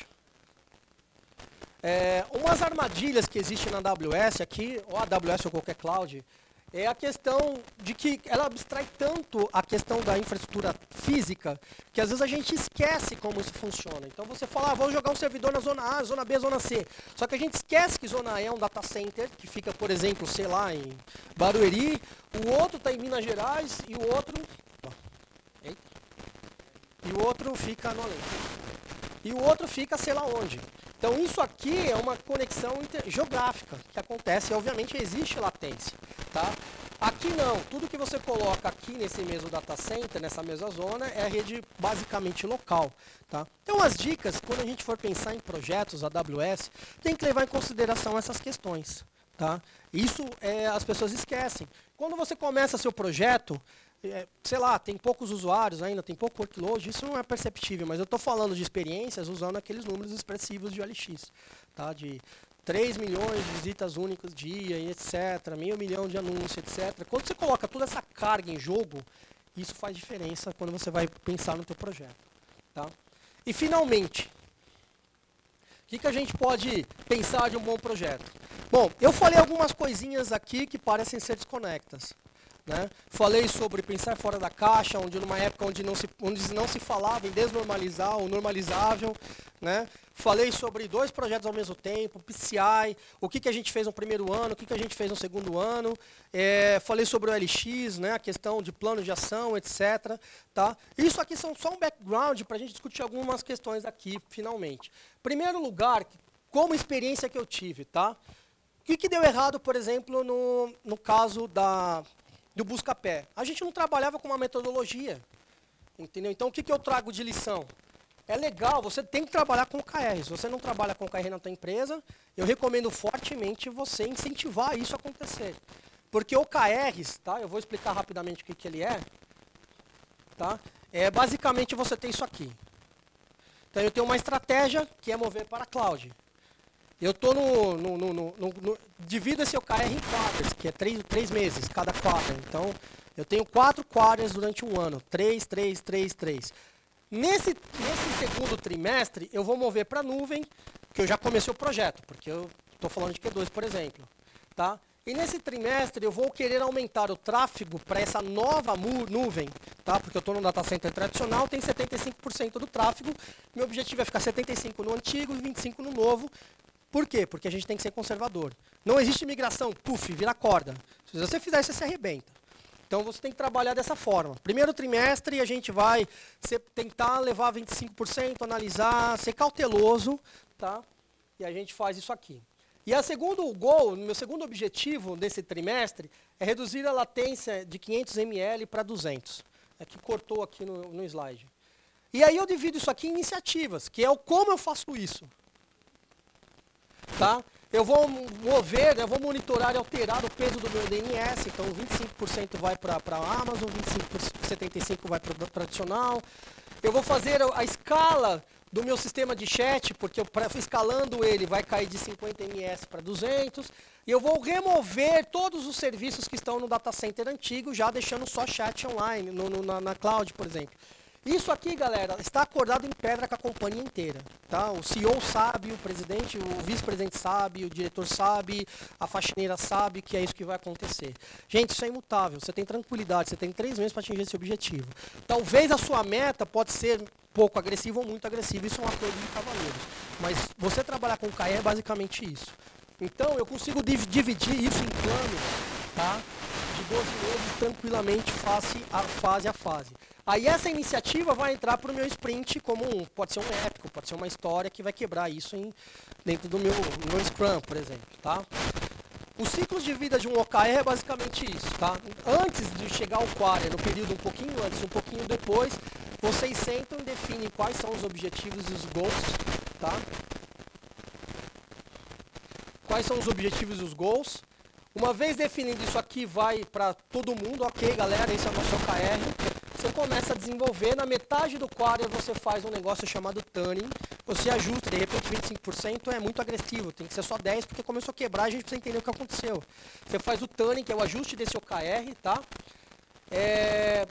É, umas armadilhas que existem na A W S aqui, ou A W S ou qualquer cloud, é a questão de que ela abstrai tanto a questão da infraestrutura física, que às vezes a gente esquece como isso funciona. Então você fala, ah, vou jogar um servidor na zona A, zona B, zona C. Só que a gente esquece que zona E é um data center, que fica, por exemplo, sei lá, em Barueri, o outro está em Minas Gerais e o outro... Eita, e o outro fica no além. E o outro fica sei lá onde. Então isso aqui é uma conexão geográfica que acontece e obviamente existe latência. Tá? Aqui não, tudo que você coloca aqui nesse mesmo data center, nessa mesma zona, é a rede basicamente local. Tá? Então as dicas, quando a gente for pensar em projetos A W S, tem que levar em consideração essas questões. Tá? Isso é, as pessoas esquecem. Quando você começa seu projeto, é, sei lá, tem poucos usuários ainda, tem pouco workload, isso não é perceptível, mas eu estou falando de experiências usando aqueles números expressivos de O L X, tá? De três milhões de visitas únicas dia, e etcétera, meio milhão de anúncios, etcétera. Quando você coloca toda essa carga em jogo, isso faz diferença quando você vai pensar no teu projeto. Tá? E finalmente, o que, que a gente pode pensar de um bom projeto? Bom, eu falei algumas coisinhas aqui que parecem ser desconectas. Né? Falei sobre pensar fora da caixa, onde numa época onde não se, onde não se falava em desnormalizar ou normalizável. Né? Falei sobre dois projetos ao mesmo tempo, P C I, o que, que a gente fez no primeiro ano, o que, que a gente fez no segundo ano. É, falei sobre o L X, né? A questão de plano de ação, etcétera. Tá? Isso aqui são só um background para a gente discutir algumas questões aqui, finalmente. Primeiro lugar, como experiência que eu tive. Tá? O que, que deu errado, por exemplo, no, no caso da... do Buscapé. A gente não trabalhava com uma metodologia, entendeu? Então, o que, que eu trago de lição? É legal, você tem que trabalhar com O K R. Se você não trabalha com O K R na tua empresa, eu recomendo fortemente você incentivar isso a acontecer. Porque O K Rs, tá? Eu vou explicar rapidamente o que, que ele é. Tá? É basicamente você tem isso aqui. Então, eu tenho uma estratégia que é mover para a cloud. Eu estou no, no, no, no, no... Divido esse O K R em quarters, que é três, três meses, cada quarter. Então, eu tenho quatro quarters durante um ano. Três, três, três, três. Nesse, nesse segundo trimestre, eu vou mover para a nuvem, que eu já comecei o projeto, porque eu estou falando de Q dois, por exemplo. Tá? E nesse trimestre, eu vou querer aumentar o tráfego para essa nova nuvem, tá? Porque eu estou no data center tradicional, tem setenta e cinco por cento do tráfego. Meu objetivo é ficar setenta e cinco por cento no antigo e vinte e cinco por cento no novo. Por quê? Porque a gente tem que ser conservador. Não existe migração, puf, vira corda. Se você fizer isso, você se arrebenta. Então, você tem que trabalhar dessa forma. Primeiro trimestre, a gente vai ser, tentar levar vinte e cinco por cento, analisar, ser cauteloso, tá? E a gente faz isso aqui. E a segundo goal, meu segundo objetivo desse trimestre é reduzir a latência de quinhentos mililitros para duzentos. É que cortou aqui no, no slide. E aí eu divido isso aqui em iniciativas, que é o como eu faço isso. Tá? Eu vou mover, eu vou monitorar e alterar o peso do meu D N S, então vinte e cinco por cento vai para a Amazon, vinte e cinco por cento, setenta e cinco por cento vai para o tradicional. Eu vou fazer a, a escala do meu sistema de chat, porque eu, pra, escalando ele vai cair de cinquenta mililitros para duzentos. E eu vou remover todos os serviços que estão no data center antigo, já deixando só chat online, no, no, na, na cloud, por exemplo. Isso aqui, galera, está acordado em pedra com a companhia inteira. Tá? O C E O sabe, o presidente, o vice-presidente sabe, o diretor sabe, a faxineira sabe que é isso que vai acontecer. Gente, isso é imutável, você tem tranquilidade, você tem três meses para atingir esse objetivo. Talvez a sua meta pode ser pouco agressiva ou muito agressiva, isso é um acordo de cavaleiros. Mas você trabalhar com o K R é basicamente isso. Então, eu consigo dividir isso em planos, tá? De doze meses tranquilamente, face a fase a fase. Aí essa iniciativa vai entrar para o meu sprint como um, pode ser um épico, pode ser uma história que vai quebrar isso em, dentro do meu, meu Scrum, por exemplo, tá? O ciclo de vida de um O K R é basicamente isso, tá? Antes de chegar ao Quarter, no período um pouquinho antes, um pouquinho depois, vocês sentam e definem quais são os objetivos e os goals, tá? Quais são os objetivos e os goals? Uma vez definido isso aqui, vai para todo mundo, ok, galera, esse é o nosso O K R. Você começa a desenvolver, na metade do Quarter você faz um negócio chamado tuning, você ajusta, de repente vinte e cinco por cento é muito agressivo, tem que ser só dez por cento, porque começou a quebrar, a gente precisa entender o que aconteceu. Você faz o tuning, que é o ajuste desse O K R, tá? É...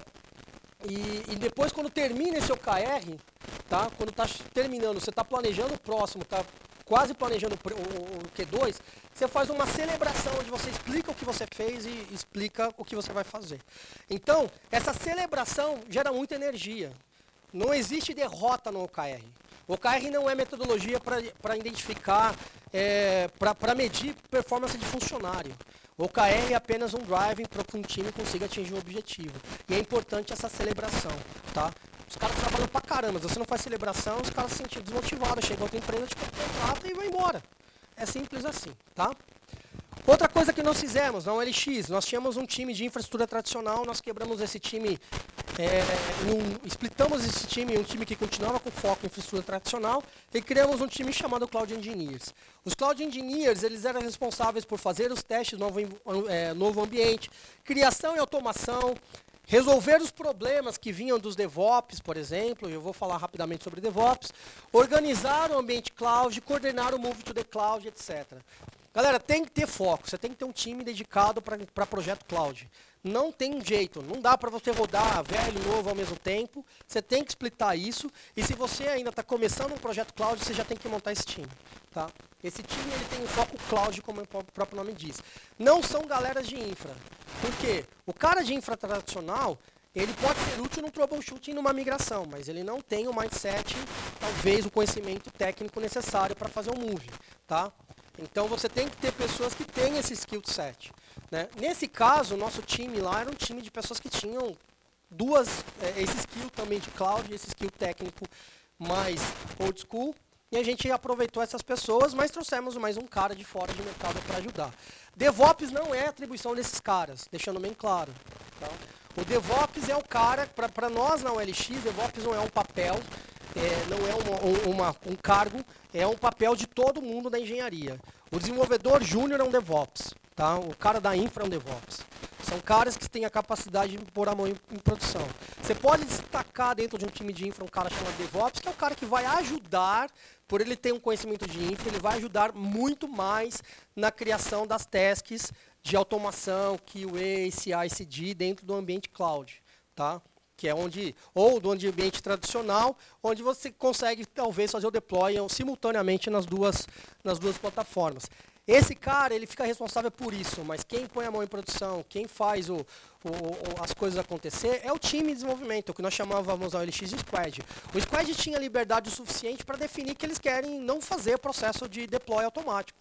E, e depois, quando termina esse O K R, tá? Quando está terminando, você está planejando o próximo, está quase planejando o, o, o Q dois, você faz uma celebração onde você explica o que você fez e explica o que você vai fazer. Então, essa celebração gera muita energia. Não existe derrota no O K R. O O K R não é metodologia para identificar, é, para medir performance de funcionário. O O K R é apenas um driving para que um time consiga atingir um objetivo. E é importante essa celebração, tá? Os caras trabalham pra caramba, se você não faz celebração, os caras se sentem desmotivados, chega outra empresa, te contrata e vai embora. É simples assim, tá? Outra coisa que nós fizemos na O L X, nós tínhamos um time de infraestrutura tradicional, nós quebramos esse time, é, um, splitamos esse time em um time que continuava com foco em infraestrutura tradicional e criamos um time chamado Cloud Engineers. Os Cloud Engineers, eles eram responsáveis por fazer os testes do novo, é, novo ambiente, criação e automação, resolver os problemas que vinham dos DevOps, por exemplo, eu vou falar rapidamente sobre DevOps, organizar o ambiente cloud, coordenar o Move to the Cloud, etcétera. Galera, tem que ter foco, você tem que ter um time dedicado para projeto cloud. Não tem jeito, não dá para você rodar velho e novo ao mesmo tempo, você tem que splitar isso, e se você ainda está começando um projeto cloud, você já tem que montar esse time, tá? Esse time ele tem um foco cloud, como o próprio nome diz. Não são galeras de infra. Por quê? O cara de infra tradicional, ele pode ser útil no troubleshooting numa migração, mas ele não tem o mindset, talvez o conhecimento técnico necessário para fazer um move, tá? Então você tem que ter pessoas que têm esse skill set, né? Nesse caso, o nosso time lá era um time de pessoas que tinham duas, é, esse skill também de cloud, esse skill técnico mais old school, e a gente aproveitou essas pessoas, mas trouxemos mais um cara de fora de mercado para ajudar. DevOps não é atribuição desses caras, deixando bem claro. Tá? O DevOps é o cara, para nós na O L X, DevOps não é um papel, é, não é uma, uma, um cargo, é um papel de todo mundo da engenharia. O desenvolvedor júnior é um DevOps, tá? O cara da infra é um DevOps. São caras que têm a capacidade de pôr a mão em, em produção. Você pode destacar dentro de um time de infra um cara chamado DevOps, que é o cara que vai ajudar, por ele ter um conhecimento de infra, ele vai ajudar muito mais na criação das tasks de automação, Q A, C I C D, dentro do ambiente cloud, tá? Que é onde, ou do ambiente tradicional, onde você consegue talvez fazer o deploy simultaneamente nas duas, nas duas plataformas. Esse cara, ele fica responsável por isso, mas quem põe a mão em produção, quem faz o, o, as coisas acontecer, é o time de desenvolvimento, o que nós chamávamos na O L X de Squad. O Squad tinha liberdade o suficiente para definir que eles querem não fazer o processo de deploy automático.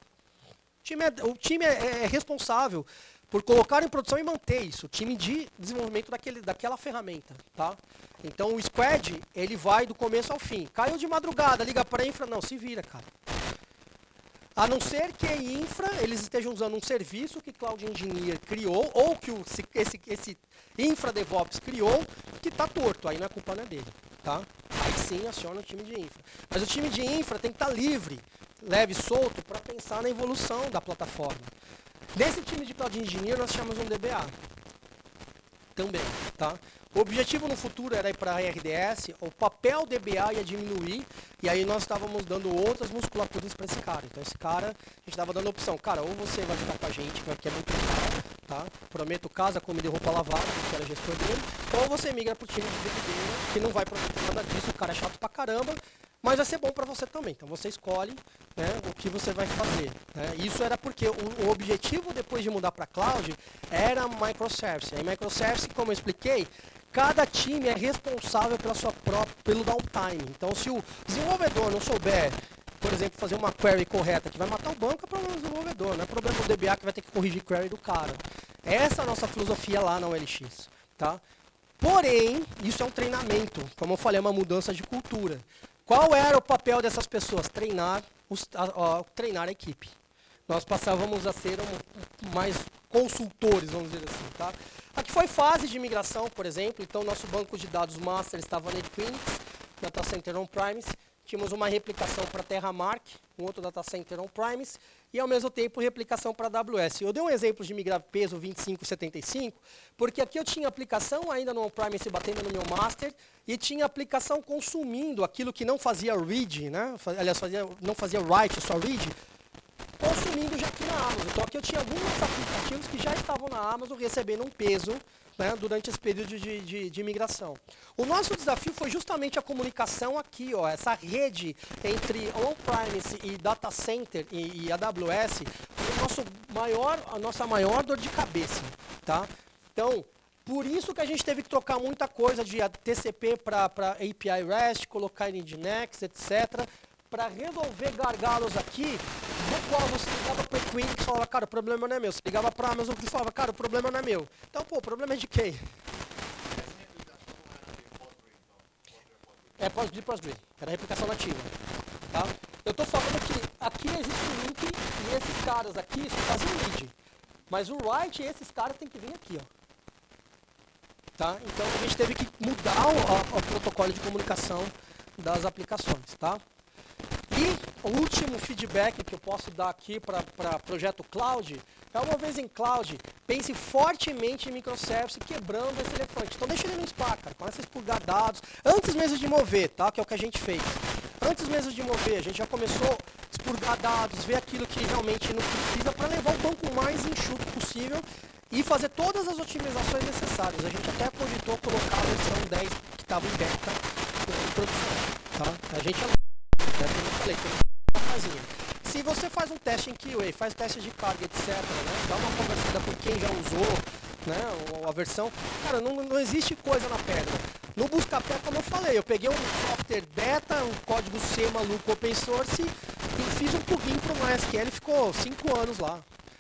O time, é, o time é, é responsável por colocar em produção e manter isso, o time de desenvolvimento daquele, daquela ferramenta, tá? Então o Squad, ele vai do começo ao fim. Caiu de madrugada, liga para a infra, não, se vira, cara. A não ser que em infra eles estejam usando um serviço que Cloud Engineer criou, ou que o, esse, esse infra DevOps criou, que está torto, aí não é culpa não é dele, tá? Aí sim aciona o time de infra. Mas o time de infra tem que estar tá livre, leve e solto, para pensar na evolução da plataforma. Nesse time de Cloud Engineer nós chamamos um D B A. Também, tá? O objetivo no futuro era ir para a R D S, o papel D B A ia diminuir, e aí nós estávamos dando outras musculaturas para esse cara. Então esse cara, a gente estava dando a opção, cara, ou você vai ficar com a gente, que é muito caro, tá? Prometo casa, comida e roupa lavada, que era gestor dele, ou você migra para o time de D B, que não vai prometer nada disso, o cara é chato pra caramba, mas vai ser bom para você também. Então você escolhe, né, o que você vai fazer. Né? Isso era porque o, o objetivo depois de mudar para cloud era microservice. E microservice, como eu expliquei, cada time é responsável pela sua própria, pelo downtime. Então se o desenvolvedor não souber, por exemplo, fazer uma query correta que vai matar o banco, é problema do desenvolvedor, não é problema do D B A que vai ter que corrigir query do cara. Essa é a nossa filosofia lá na O L X. Tá? Porém, isso é um treinamento, como eu falei, é uma mudança de cultura. Qual era o papel dessas pessoas? Treinar, os, a, a, treinar a equipe. Nós passávamos a ser um, mais consultores, vamos dizer assim. Tá? Aqui foi fase de migração, por exemplo. Então, nosso banco de dados master estava na Equinix, Data Center On-Premise. Tínhamos uma replicação para Terramark, um outro Data Center On-Premise, e, ao mesmo tempo, replicação para A W S. Eu dei um exemplo de migrar peso vinte e cinco setenta e cinco, porque aqui eu tinha aplicação ainda no On-Premise batendo no meu master, e tinha aplicação consumindo aquilo que não fazia read, né? Aliás, fazia, não fazia write, só read, consumindo já aqui na Amazon. Então, aqui eu tinha alguns aplicativos que já estavam na Amazon recebendo um peso, né, durante esse período de, de, de migração. O nosso desafio foi justamente a comunicação aqui, ó, essa rede entre On-Premise e Data Center e, e A W S, foi o nosso maior, a nossa maior dor de cabeça. Tá? Então, por isso que a gente teve que trocar muita coisa de T C P para A P I REST, colocar em Nginx, etcétera, para resolver gargalos aqui, no qual você ligava para o Equinix e falava, cara, o problema não é meu. Você ligava para a Amazon e falava, cara, o problema não é meu. Então, pô, o problema é de quem? É Postgre Postgre. Era a replicação nativa. Tá? Eu estou falando que aqui existe um link e esses caras aqui fazem o read. Mas o write, esses caras têm que vir aqui, ó. Tá? Então, a gente teve que mudar o, o, o protocolo de comunicação das aplicações. Tá? E o último feedback que eu posso dar aqui para projeto cloud é, uma vez em cloud, pense fortemente em microservice quebrando esse elefante. Então deixa ele no Spark, cara, começa a expurgar dados, antes mesmo de mover, tá? Que é o que a gente fez. Antes mesmo de mover, a gente já começou a expurgar dados, ver aquilo que realmente não precisa para levar o banco o mais enxuto possível e fazer todas as otimizações necessárias. A gente até cogitou colocar a versão dez que estava em beta em produção. Tá? A gente como eu falei, tem uma casinha. Se você faz um teste em Q A, faz teste de carga, etcétera, né, dá uma conversada com quem já usou, né, a versão, cara, não, não existe coisa na pedra. No Buscapé, como eu falei, eu peguei um software beta, um código C maluco open source e fiz um plugin para o MySQL e ficou cinco anos lá.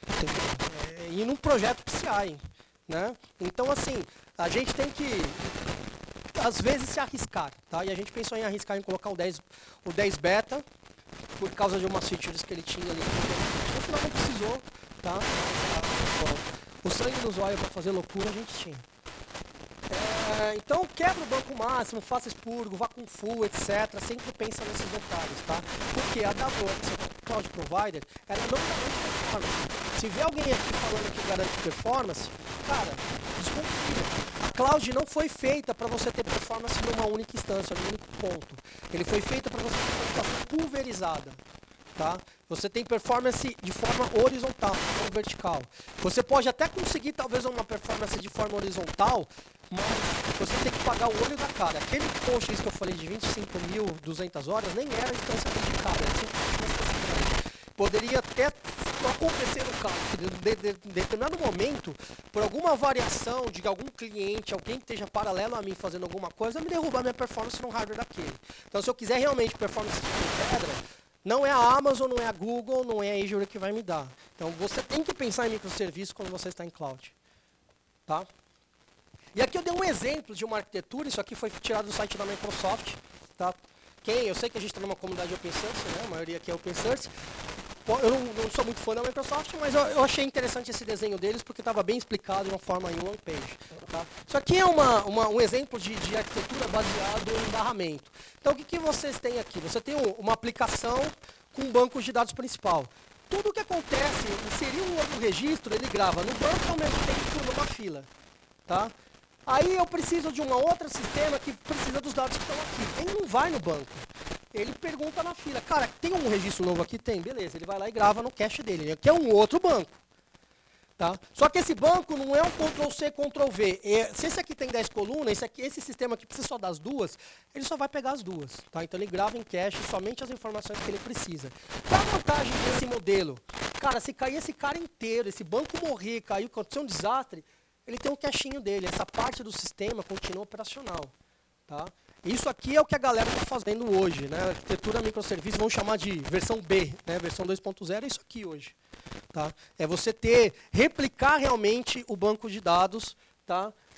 É, e num projeto P C I. Né? Então, assim, a gente tem que às vezes se arriscar, tá? E a gente pensou em arriscar em colocar o dez, o dez beta, por causa de umas features que ele tinha ali. No final não precisou, tá? O sangue no zóio para fazer loucura a gente tinha. É, então quebra o banco máximo, faça expurgo, vá com full, etcétera. Sempre pensa nesses detalhes, tá? Porque a A W S, Cloud Provider, ela não garante performance. Se vê alguém aqui falando que garante performance, cara, desconfia. A cloud não foi feita para você ter performance numa única instância, num único ponto. Ele foi feito para você ter computação pulverizada. Tá? Você tem performance de forma horizontal, não vertical. Você pode até conseguir talvez uma performance de forma horizontal, mas você tem que pagar o olho da cara. Aquele post que eu falei de vinte e cinco mil e duzentas horas nem era instância dedicada, era simplesmente poderia até acontecer no caso, que de, de, de determinado momento, por alguma variação de algum cliente, alguém que esteja paralelo a mim fazendo alguma coisa, me derrubar minha performance no hardware daquele. Então, se eu quiser realmente performance de pedra, não é a Amazon, não é a Google, não é a Azure que vai me dar. Então, você tem que pensar em microserviços quando você está em cloud. Tá? E aqui eu dei um exemplo de uma arquitetura, isso aqui foi tirado do site da Microsoft. Tá? Quem? Eu sei que a gente está numa comunidade open source, né? A maioria aqui é open source. Eu não, não sou muito fã da Microsoft, mas eu, eu achei interessante esse desenho deles porque estava bem explicado de uma forma em one page. Tá? Isso aqui é uma, uma, um exemplo de, de arquitetura baseado em barramento. Então, o que, que vocês têm aqui? Você tem um, uma aplicação com um banco de dados principal. Tudo o que acontece, inserir um outro registro, ele grava no banco ao mesmo tempo numa fila. Tá? Aí eu preciso de um outro sistema que precisa dos dados que estão aqui. Ele não vai no banco. Ele pergunta na fila, cara, tem um registro novo aqui? Tem, beleza. Ele vai lá e grava no cache dele. Aqui é um outro banco. Tá? Só que esse banco não é um control C, control V. É, se esse aqui tem dez colunas, esse, aqui, esse sistema aqui precisa só das duas, ele só vai pegar as duas. Tá? Então ele grava em cache somente as informações que ele precisa. Qual a vantagem desse modelo? Cara, se cair esse cara inteiro, esse banco morrer, cair, acontecer um desastre, ele tem um cachinho dele. Essa parte do sistema continua operacional. Tá? Isso aqui é o que a galera está fazendo hoje, né? A arquitetura microserviços, vamos chamar de versão B, né? Versão dois ponto zero é isso aqui hoje. Tá? É você ter, replicar realmente o banco de dados, tá?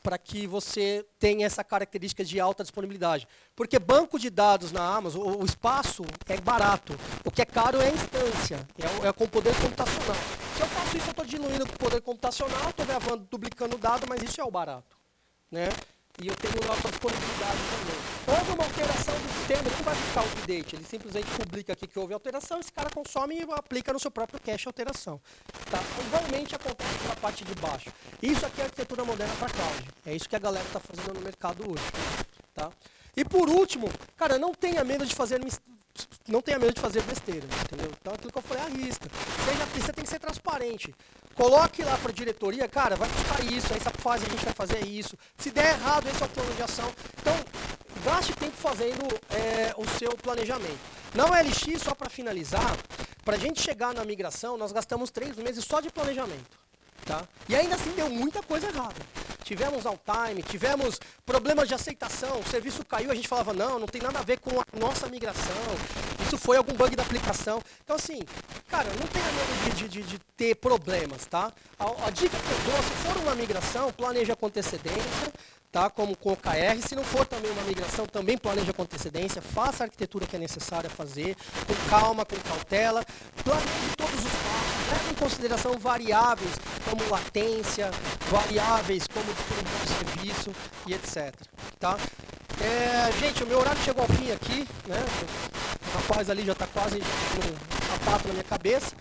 para que você tenha essa característica de alta disponibilidade. Porque banco de dados na Amazon, o, o espaço é barato. O que é caro é a instância, é, é com poder computacional. Se eu faço isso, eu estou diluindo com o poder computacional, estou gravando, duplicando o dado, mas isso é o barato, né? E eu tenho alta disponibilidade também. Houve uma alteração do sistema, ele não vai ficar o update, ele simplesmente publica aqui que houve alteração, esse cara consome e aplica no seu próprio cache a alteração. Tá? Igualmente acontece na parte de baixo. Isso aqui é arquitetura moderna para cloud. É isso que a galera está fazendo no mercado hoje. Tá? E por último, cara, não tenha medo de fazer não tenha medo de fazer besteira, entendeu? Então aquilo que eu falei, arrisca. Seja, você tem que ser transparente. Coloque lá para a diretoria, cara, vai custar isso, essa fase a gente vai fazer isso. Se der errado, esse é o plano de ação. Então, gaste tempo fazendo é, o seu planejamento. Não é L X, só para finalizar, para a gente chegar na migração, nós gastamos três meses só de planejamento. Tá? E ainda assim deu muita coisa errada. Tivemos downtime, tivemos problemas de aceitação, o serviço caiu, a gente falava, não, não tem nada a ver com a nossa migração, isso foi algum bug da aplicação. Então assim, cara, não tenha medo de, de, de ter problemas, tá? A, a dica que eu dou, se for uma migração, planeja com antecedência, tá? Como com o K R, se não for também uma migração, também planeja com antecedência, faça a arquitetura que é necessária fazer, com calma, com cautela, planeje todos os passos, leve em consideração variáveis como latência, variáveis como disponibilidade de serviço e etcétera. Tá? É, gente, o meu horário chegou ao fim aqui, né? O rapaz ali já está quase com um sapato na minha cabeça.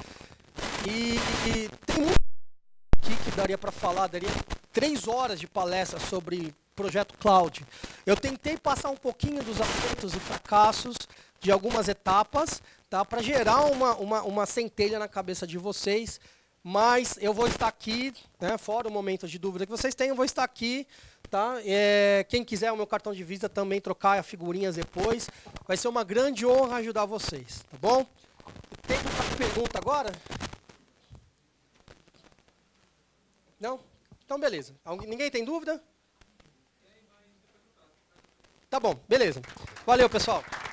E, e tem muito aqui que daria para falar, daria três horas de palestra sobre projeto cloud. Eu tentei passar um pouquinho dos acertos e fracassos de algumas etapas, tá? Para gerar uma, uma, uma centelha na cabeça de vocês. Mas eu vou estar aqui, né, fora o momento de dúvida que vocês têm, eu vou estar aqui. Tá? É, quem quiser o meu cartão de visita também, trocar figurinhas depois. Vai ser uma grande honra ajudar vocês. Tá bom? Tem alguma pergunta agora? Não? Então, beleza. Ninguém tem dúvida? Tá bom, beleza. Valeu, pessoal.